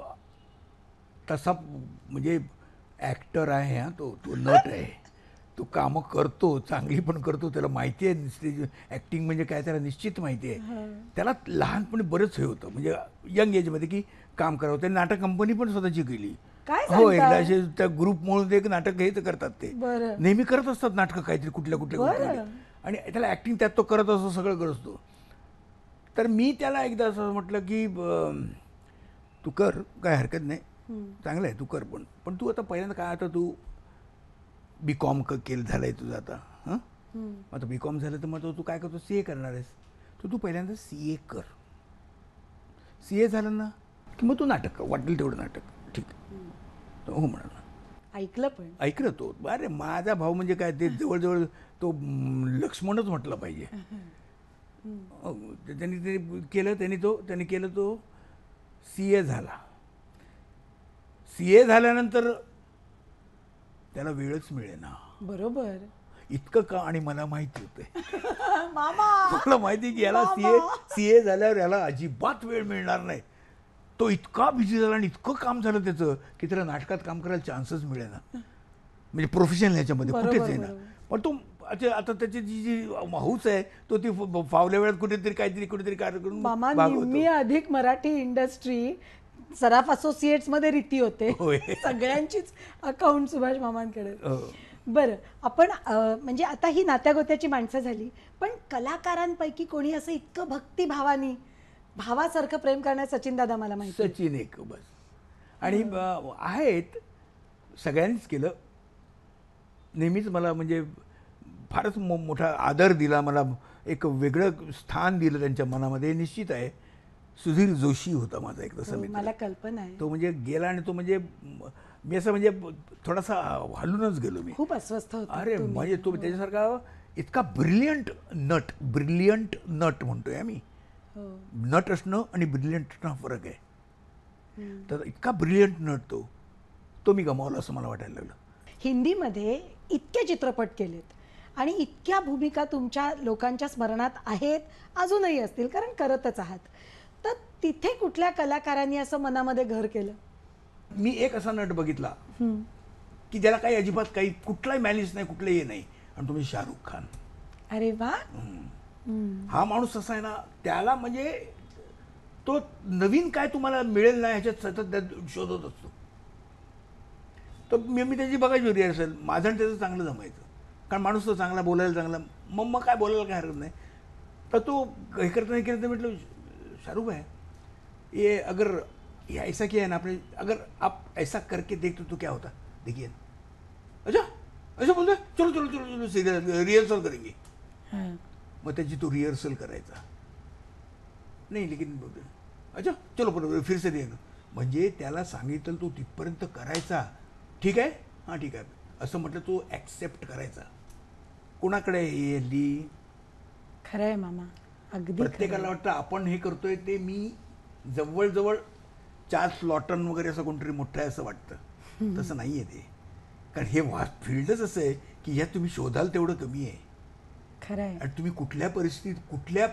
तसा म्हणजे ॲक्टर आहे. हा, तो नट आहे. तो कामं करतो, चांगली पण करतो. त्याला माहिती आहे स्टेज ॲक्टिंग म्हणजे काय, त्याला निश्चित माहिती आहे. त्याला लहानपणी बरंच हे होतं, म्हणजे यंग एजमध्ये की काम करावं. त्याने नाटक कंपनी पण स्वतःची केली. काय हो, एकदा असे त्या ग्रुप म्हणून एक नाटक हे तर करतात, ते बरं. नेहमी करत असतात नाटकं काहीतरी कुठल्या आणि त्याला ॲक्टिंग त्यात तो करत असतो, सगळं करत असतो. तर मी त्याला एकदा असं म्हटलं की तू कर, काय हरकत नाही, चांगलं आहे, तू कर. पण तू आता पहिल्यांदा काय, आता तू BCom केलं झालं आहे तुझं आता. हां, आता BCom झालं तर मग तू काय करतो, CA करणार आहेस. तू पहिल्यांदा CA कर. CA झालं ना की मग तू नाटक कर, वाटेल तेवढं नाटक. ठीक आहे, हो म्हणाला. ऐकलं, पण ऐकलं तो. अरे माझा भाऊ म्हणजे काय, ते जवळजवळ तो लक्ष्मणच म्हटलं पाहिजे. त्यांनी ते केलं, त्यांनी केलं तो CA झाला. CA झाल्यानंतर त्याला वेळच मिळेना. बरोबर. इतकं का, आणि मला माहिती होतं. मामा, मला माहिती की याला CA झाल्यावर याला अजिबात वेळ मिळणार नाही. तो इतका बिझी झाला आणि इतकं काम झालं त्याचं की त्याला नाटकात काम करायला चान्सच मिळेना, म्हणजे प्रोफेशनल ह्याच्यामध्ये कुठेच आहे ना. पण तो आता त्याची जी हौस आहे, तो ती फावल्या वेळात कुठेतरी कुठेतरी कार्यक्रम. मामा, मी अधिक मराठी इंडस्ट्री सराफ असोसिएट्स मध्ये रीती होते. सगळ्यांचीच अकाउंट सुभाष मामांकडे. बरं, आपण म्हणजे आता ही नात्यागोत्याची माणसं झाली, पण कलाकारांपैकी कोणी असं इतकं भक्तिभावानी भावासारखं प्रेम करण्यास सचिन दादा मला माहिती. सचिन एक बस. आणि आहेत, सगळ्यांनीच केलं. नेहमीच मला म्हणजे फारच मोठा आदर दिला, मला एक वेगळं स्थान दिलं त्यांच्या मनामध्ये, निश्चित आहे. सुधीर जोशी होता माझा एक तसा हो, मित्र. मला कल्पना आहे. तो म्हणजे गेला आणि तो म्हणजे मी असं म्हणजे थोडासा हलूनच गेलो मी. खूप अस्वस्थ होता अरे तुम्ही. म्हणजे तो त्याच्यासारखा इतका ब्रिलियंट नट म्हणतोय आम्ही. हो. नट असणं आणि ब्रिलियंट असणं हा फरक आहे. तर इतका ब्रिलियंट नट तो मी गमावला असं मला वाटायला लागलं. हिंदीमध्ये इतके चित्रपट केलेत आणि इतक्या भूमिका तुमच्या लोकांच्या स्मरणात आहेत, अजूनही असतील कारण करतच आहात. तर तिथे कुठल्या कलाकारांनी असं मनामध्ये घर केलं? मी एक असा नट बघितला की ज्याला काही अजिबात काही कुठलाही मॅलिस नाही, कुठलंही हे नाही, आणि तो म्हणजे शाहरुख खान. अरे वा. हा माणूस असा आहे ना, त्याला म्हणजे तो नवीन काय तुम्हाला मिळेल ना ह्याच्यात सतत शोधत असतो. तर मी त्याची बघायची रिहर्सल. माझं आणि त्याचं चांगलं जमायचं, कारण माणूस तो चांगला, बोलायला चांगला. मग काय बोलायला काय हरकत नाही. तर तो हे करता नाही केलं तर म्हटलं, शाहरुख आहे ये, अगर ये ऐसा किया है ना आपने, अगर आप ऐसा करके देखते तो क्या होता, देखिए. अच्छा ऐसा बोलते, चलो चलो चलो चलो सीरियल रिहर्सल करेंगे. मग त्याची तो रिहर्सल करायचा नाही, लेकिन अच्छा चलो बरोबर फिर से रिहर्सल. म्हणजे त्याला सांगितलं तो तिथपर्यंत करायचा. ठीक आहे, हां ठीक आहे असं म्हटलं तो ॲक्सेप्ट करायचा. कोणाकडे हे हल्ली खरंय मामा, अगदी प्रत्येकाला वाटतं आपण हे करतोय ते मी जवळजवळ चार्ल्स लॉटन वगैरे असं कोणतरी मोठं आहे असं वाटतं. तसं नाही आहे ते. कारण हे फील्डच असं आहे की ह्यात तुम्ही शोधाल तेवढं कमी आहे. खरंय. आणि तुम्ही कुठल्या परिस्थितीत कुठल्या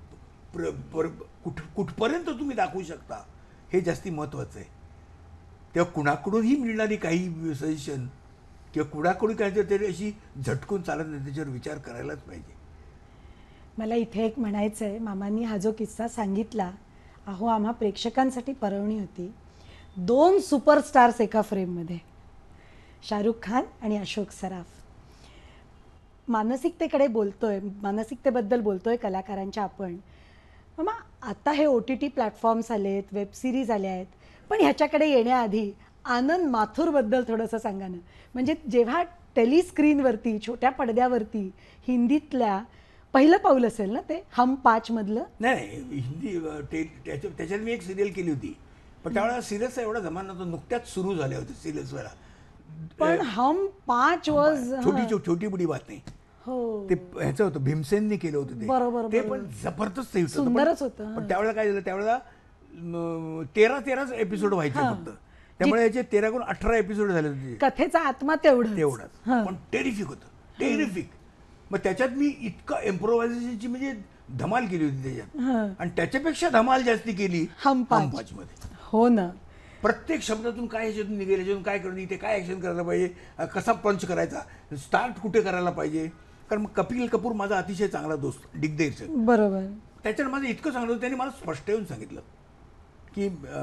कुठपर्यंत तुम्ही दाखवू शकता हे जास्ती महत्त्वाचं आहे. तेव्हा कुणाकडूनही मिळणारी काही सजेशन किंवा कुणाकडून काय तरी अशी झटकून चालत नाही, त्याच्यावर विचार करायलाच पाहिजे. मला इथे एक म्हणायचं आहे, मामांनी हा जो किस्सा सांगितला, अहो आम्हा प्रेक्षकांसाठी पर्वणी होती. 2 सुपरस्टार्स एका फ्रेममध्ये, शाहरुख खान आणि अशोक सराफ. मानसिकतेकडे बोलतोय, मानसिकतेबद्दल बोलतोय कलाकारांच्या आपण. मामा आता हे OTT प्लॅटफॉर्म्स आलेत, वेब सिरीज आल्या आहेत, पण ह्याच्याकडे येण्याआधी आनंद माथुरबद्दल थोडंसं सांगा ना. म्हणजे जेव्हा टेलिस्क्रीनवरती, छोट्या पडद्यावरती हिंदीतल्या पहिलं पाऊल असेल ना ते हम 5 मधलं. नाही हिंदी त्याच्यात मी एक सिरियल केली होती, पण त्यावेळेला सिरियलचा एवढा जमाना नव्हता, नुकत्याच सुरू झाल्या होत्या सिरियल्स वेळा. पण हम 5 वॉज छोटी बुडी बात नाही. हो ते ह्याचं होतं, भीमसेननी केलं होतं बरोबर, ते बरोबर. पण जबरदस्त होतं. सुंदरच होतं. पण त्यावेळेला काय झालं, त्यावेळेला 13 एपिसोड व्हायचे फक्त. त्यामुळे याचे 13 एपिसोड झाले होते. कथेचा आत्मा तेवढाच. पण टेरिफिक होतं, टेरिफिक. मग त्याच्यात मी इतकं इम्प्रोव्हायझेशनची म्हणजे धमाल केली होती त्याच्यात, आणि त्याच्यापेक्षा धमाल जास्ती केली हम 5 मध्ये. हो ना. प्रत्येक शब्दातून काय ह्याच्यातून निघेल, ह्याच्यातून काय करून इथे काय ऍक्शन करायला पाहिजे, कसा पंच करायचा, स्टार्ट कुठे करायला पाहिजे. कारण मग कपिल कपूर माझा अतिशय चांगला दोस्त, दिग्दर्शक. बरोबर. त्याच्यात माझं इतकं चांगलं होतं, त्यांनी मला स्पष्ट येऊन सांगितलं की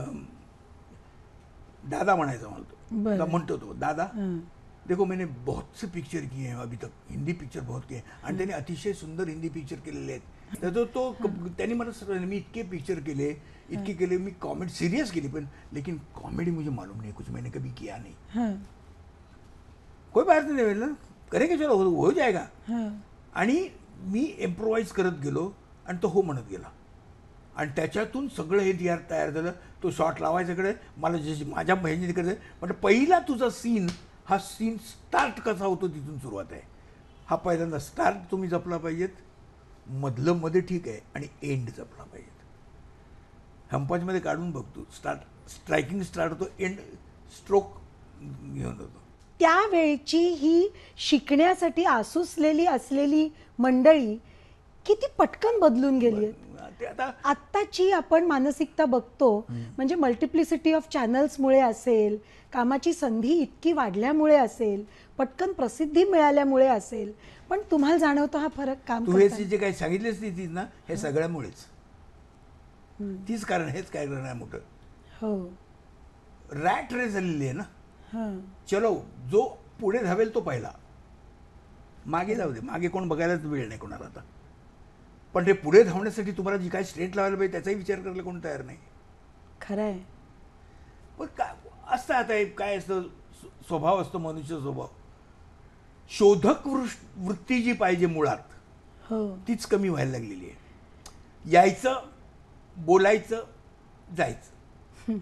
दादा म्हणायचा मला तो, म्हणतो तो दादा, देखो मैंने बहुत से पिक्चर किए हैं अभी तक, हिंदी पिक्चर बहुत किए हैं, आणि त्यांनी अतिशय सुंदर हिंदी पिक्चर केलेले आहेत. तर तो त्यांनी मला सांगितलं, मी इतके पिक्चर केले, इतके केले, मी कॉमेडी सीरियस केली, पण लेकिन कॉमेडी मुझे मालूम नहीं, कुछ मैंने कभी किया नहीं. कोई बात नहीं, ना करेंगे चलो हो जाएगा. आणि मी इम्प्रोवाइज करत गेलो आणि तो हो म्हणत गेला, आणि त्याच्यातून सगळं हे तयार झालं. तो शॉट लावायच्याकडे मला जे माझ्या बहिणी तिकडे, म्हणजे पहिला तुझा सीन, हा सीन स्टार्ट कसा होतो तिथून सुरुवात आहे. हा पहिल्यांदा स्टार्ट तुम्ही जपला पाहिजेत, मधलं मध्ये ठीक आहे, आणि एंड जपला पाहिजेत. हमपाचमध्ये काढून बघतो, स्ट्रायकिंग स्टार्ट होतो, एंड स्ट्रोक घेऊन होतो. त्यावेळची ही शिकण्यासाठी आसुसलेली असलेली मंडळी किती पटकन बदलून गेली. आत्ताची आपण मानसिकता बघतो, म्हणजे मल्टिप्लिसिटी ऑफ चॅनल्समुळे असेल, कामाची संधी इतकी वाढल्यामुळे असेल, पटकन प्रसिद्धी मिळाल्यामुळे असेल, पण तुम्हाला जाणवतो हा फरक काम तू हे जे काही सांगितलेस तीच ना, हे सगळ्यामुळेच. तीच कारण, हेच काय कारण आहे मोठं. हो, रॅट रेस झालेली आहे ना. चलो जो पुढे धावेल तो पहिला, मागे जाऊ दे, मागे कोण बघायलाच वेळ नाही कोणाला आता. पण ते पुढे धावण्यासाठी तुम्हाला जी काय स्ट्रेट लावायला पाहिजे त्याचाही विचार करायला कोण तयार नाही. खरंय. पण काय असतं आता, काय असतं, स्वभाव असतो मनुष्य स्वभाव, शोधक वृत्ती जी पाहिजे मुळात, तीच कमी व्हायला लागलेली आहे. यायचं बोलायचं, जायचं.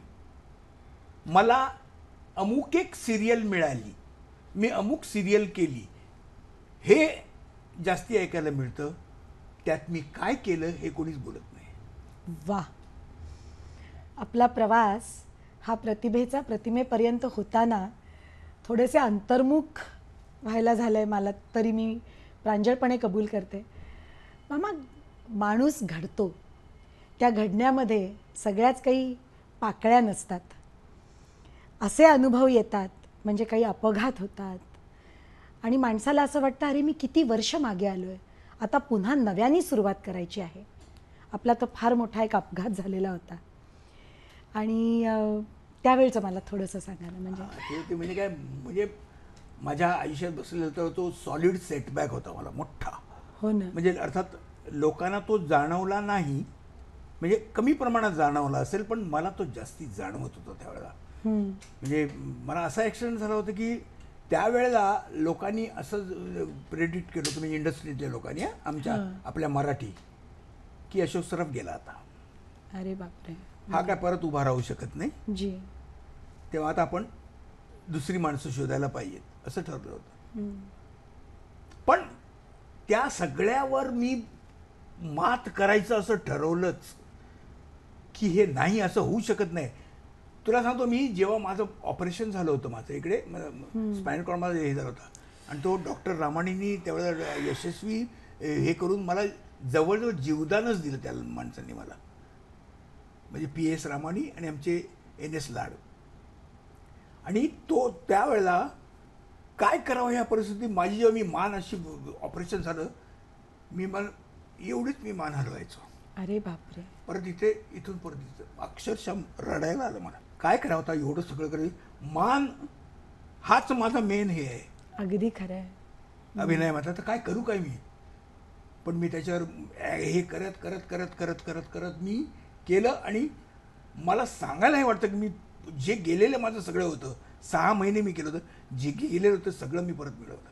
मला अमुक एक सिरियल मिळाली, मी अमुक सिरियल केली, हे जास्ती ऐकायला मिळतं. त्यात मी काय केलं हे कोणीच बोलत नाही. वा, आपला प्रवास हा प्रतिभेचा प्रतिमेपर्यंत होताना थोडेसे अंतर्मुख व्हायला झालंय मला, तरी मी प्रांजळपणे कबूल करते. मामा, माणूस घडतो, त्या घडण्यामध्ये सगळ्याच काही पाकळ्या नसतात. असे अनुभव येतात, म्हणजे काही अपघात होतात आणि माणसाला असं वाटतं, अरे मी किती वर्ष मागे आलो आहे, आता पुन्हा नव्याने सुरुवात करायची आहे. आपला तर फार मोठा एक अपघात झालेला होता आणि त्यावेळचं मला थोडंसं सांगा ना. म्हणजे ते म्हणजे काय, म्हणजे माझ्या आयुष्यात बसलेला तर तो सॉलिड सेटबॅक होता मला मोठा. हो ना. म्हणजे अर्थात लोकांना तो जाणवला नाही, म्हणजे कमी प्रमाणात जाणवला असेल, पण मला तो जास्ती जाणवत होता त्यावेळेला. म्हणजे मला असा ॲक्सिडेंट झाला होता की त्यावेळेला लोकांनी असं प्रेडिक्ट केलं होतं, म्हणजे इंडस्ट्रीतल्या लोकांनी, आपल्या मराठी, की अशोक सराफ गेला आता. अरे बापरे, हा काय परत उभा राहू शकत नाही जी. तेव्हा आता आपण दुसरी माणसं शोधायला पाहिजेत असं ठरलं होतं. पण त्या सगळ्यावर मी मात करायचं असं ठरवलंच की हे नाही, असं होऊ शकत नाही. तुला सांगतो, मी जेव्हा माझं ऑपरेशन झालं होतं, माझं इकडे स्पायनल कॉर्ड माझं हे झालं होतं, आणि तो डॉक्टर रामाणींनी त्यावेळेला यशस्वी हे करून मला जवळजवळ जीवदानच दिलं त्या माणसांनी मला. म्हणजे PS रामाणी आणि आमचे NS लाड. आणि तो त्यावेळेला काय करावं ह्या परिस्थितीत माझी, जेव्हा मी मान अशी ऑपरेशन झालं, मला एवढीच मी मान हलवायचो. अरे बापरे. परत इथून परत इथं अक्षरशः रडायला आलं मला. काय करावं होता, एवढं सगळं करेल, मान हाच माझा मेन हे आहे. अगदी खरं आहे. अभिनय मात्र तर काय करू काय मी. पण मी त्याच्यावर हे करत करत करत करत करत करत मी केलं. आणि मला सांगायला हे वाटतं की मी जे गेलेलं माझं सगळं होतं, 6 महिने मी केलं होतं, जे गेलेलं होतं सगळं मी परत मिळवलं.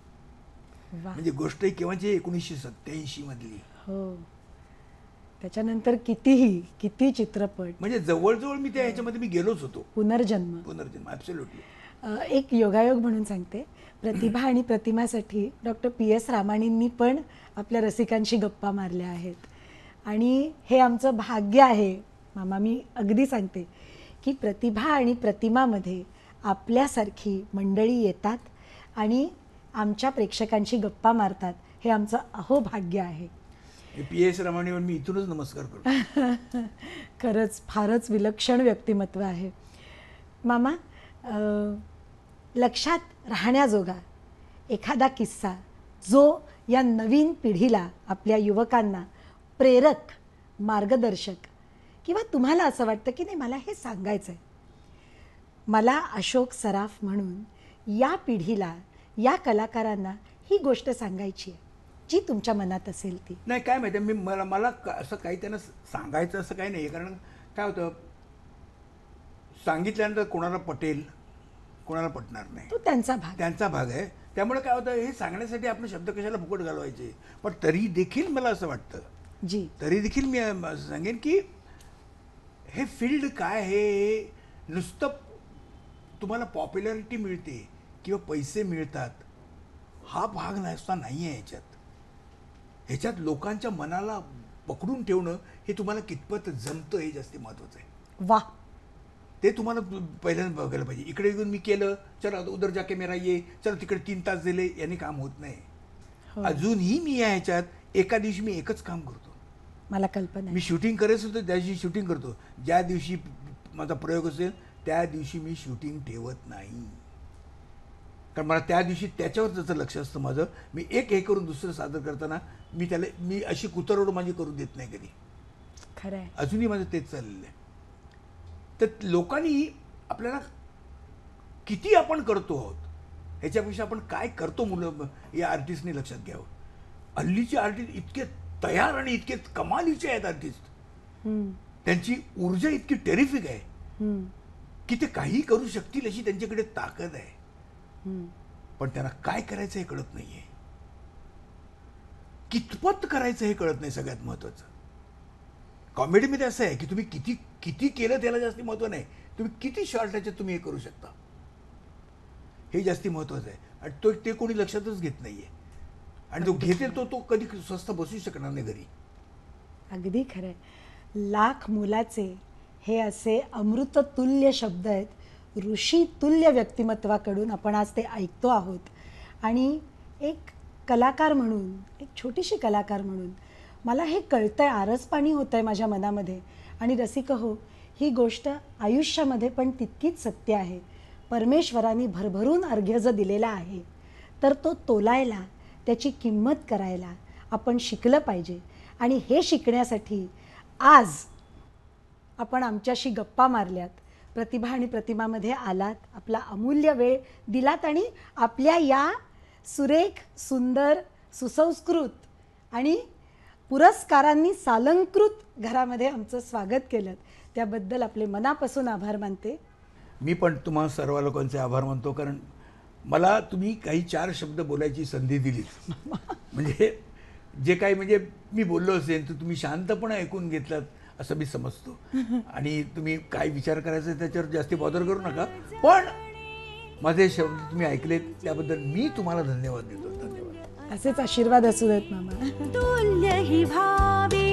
म्हणजे गोष्ट केव्हाची, 1987 मधली. हो, त्याच्यानंतर किती चित्रपट, म्हणजे जवळजवळ मी त्या ह्याच्यामध्ये मी गेलोच होतो. पुनर्जन्म ॲब्सोल्युटली. एक योगायोग म्हणून सांगते, प्रतिभा आणि प्रतिमासाठी डॉक्टर PS रामाणींनी पण आपल्या रसिकांशी गप्पा मारल्या आहेत. आणि हे आमचं भाग्य आहे मामा. मी अगदी सांगते की प्रतिभा आणि प्रतिमामध्ये आपल्यासारखी मंडळी येतात आणि आमच्या प्रेक्षकांशी गप्पा मारतात. हे आमचं अहोभाग्य आहे. PS रामाणीवर मी इथूनच नमस्कार करतो. खरंच फारच विलक्षण व्यक्तिमत्व आहे मामा. लक्षात राहण्याजोगा एखादा किस्सा जो या नवीन पिढीला, आपल्या युवकांना प्रेरक, मार्गदर्शक, किंवा तुम्हाला असं वाटतं की नाही मला हे सांगायचं आहे, मला अशोक सराफ म्हणून या पिढीला, या कलाकारांना ही गोष्ट सांगायची आहे, जी तुमच्या मनात असेल ती. नाही, काय माहिती आहे, मला असं काही त्यांना सांगायचं असं काही नाही. कारण काय होतं, सांगितल्यानंतर कोणाला पटेल, कोणाला पटणार नाही, तो त्यांचा भाग आहे. त्यामुळे काय होतं, हे सांगण्यासाठी आपले शब्द कशाला फुकट घालवायचे. पण तरी देखील मला असं वाटतं, तरी देखील मी सांगेन की हे फील्ड काय आहे, हे नुसतं तुम्हाला पॉप्युलॅरिटी मिळते किंवा पैसे मिळतात हा भाग नसता नाही आहे. ह्याच्यात लोकांच्या मनाला पकडून ठेवणं हे तुम्हाला कितपत जमतं हे जास्त महत्त्वाचं आहे. वा, ते तुम्हाला पहिल्यांदा बघायला पाहिजे. इकडे येऊन मी केलं, चला उधर जाके मेरा ये, चला तिकडे 3 तास दिले, यांनी काम होत नाही. अजूनही मी या ह्याच्यात एका दिवशी मी एकच काम करतो. मला कल्पना, मी शूटिंग करायचं होतं त्या दिवशी शूटिंग करतो. ज्या दिवशी माझा प्रयोग असेल त्या दिवशी मी शूटिंग ठेवत नाही. कारण मला त्या दिवशी त्याच्यावर त्याचं लक्ष असतं माझं. मी एक हे करून दुसरं सादर करताना मी अशी कुतरवड माझी करू देत नाही कधी. खरं आहे. अजूनही माझं तेच चाललेलं आहे. तर लोकांनी आपल्याला किती आपण करतो आहोत ह्याच्यापेक्षा आपण काय करतो मुलं या आर्टिस्टने लक्षात घ्यावं. हल्लीचे आर्टिस्ट इतके तयार आणि इतके कमालीचे आहेत आर्टिस्ट. त्यांची ऊर्जा इतकी टेरिफिक आहे की ते काही करू शकतील अशी त्यांच्याकडे ताकद आहे. पण त्यांना काय करायचं हे कळत नाहीये, कितपत करायचं हे कळत नाही. सगळ्यात महत्वाचं कॉमेडीमध्ये असं आहे की तुम्ही किती किती केलं त्याला जास्ती महत्त्व नाही, तुम्ही किती शॉर्ट ह्याच्यात तुम्ही हे करू शकता हे जास्ती महत्त्वाचं आहे. आणि तो ते कोणी लक्षातच घेत नाही आहे. आणि तो घेतील तो कधी स्वस्त बसू शकणार नाही घरी. अगदी खरं आहे. लाख मोलाचे हे असे अमृततुल्य शब्द आहेत. ऋषीतुल्य व्यक्तिमत्वाकडून आपण आज ते ऐकतो आहोत. आणि एक कलाकार म्हणून, एक छोटीशी कलाकार म्हणून मला हे कळतंय, आरसपाणी होत आहे माझ्या मनामध्ये. आणि रसिक हो, ही गोष्ट आयुष्यामध्ये पण तितकीच सत्य आहे. परमेश्वराने भरभरून अर्घ्य जर दिलेला आहे तर तो तोलायला, त्याची किंमत करायला आपण शिकलं पाहिजे. आणि हे शिकण्यासाठी आज आपण आमच्याशी गप्पा मारल्यात, प्रतिभा आणि प्रतिमामध्ये आलात, आपला अमूल्य वेळ दिलात आणि आपल्या या सुरेख, सुंदर, सुसंस्कृत आणि पुरस्कारांनी सालंकृत घरामध्ये आमचं स्वागत केलं. त्याबद्दल आपले मनापासून आभार मानते. मी पण तुम्हा सर्व लोकांचे आभार मानतो, कारण मला तुम्ही काही 4 शब्द बोलायची संधी दिली. म्हणजे जे काही म्हणजे मी बोललो असेल तर तुम्ही शांतपणे ऐकून घेतलात असं मी समजतो. आणि तुम्ही काय विचार करायचा त्याच्यावर जास्ती बॉदर करू नका. पण माझे शब्द तुम्ही ऐकलेत त्याबद्दल मी तुम्हाला धन्यवाद देतो. धन्यवाद. असेच आशीर्वाद असू देत मामा. तुल्य ही भावी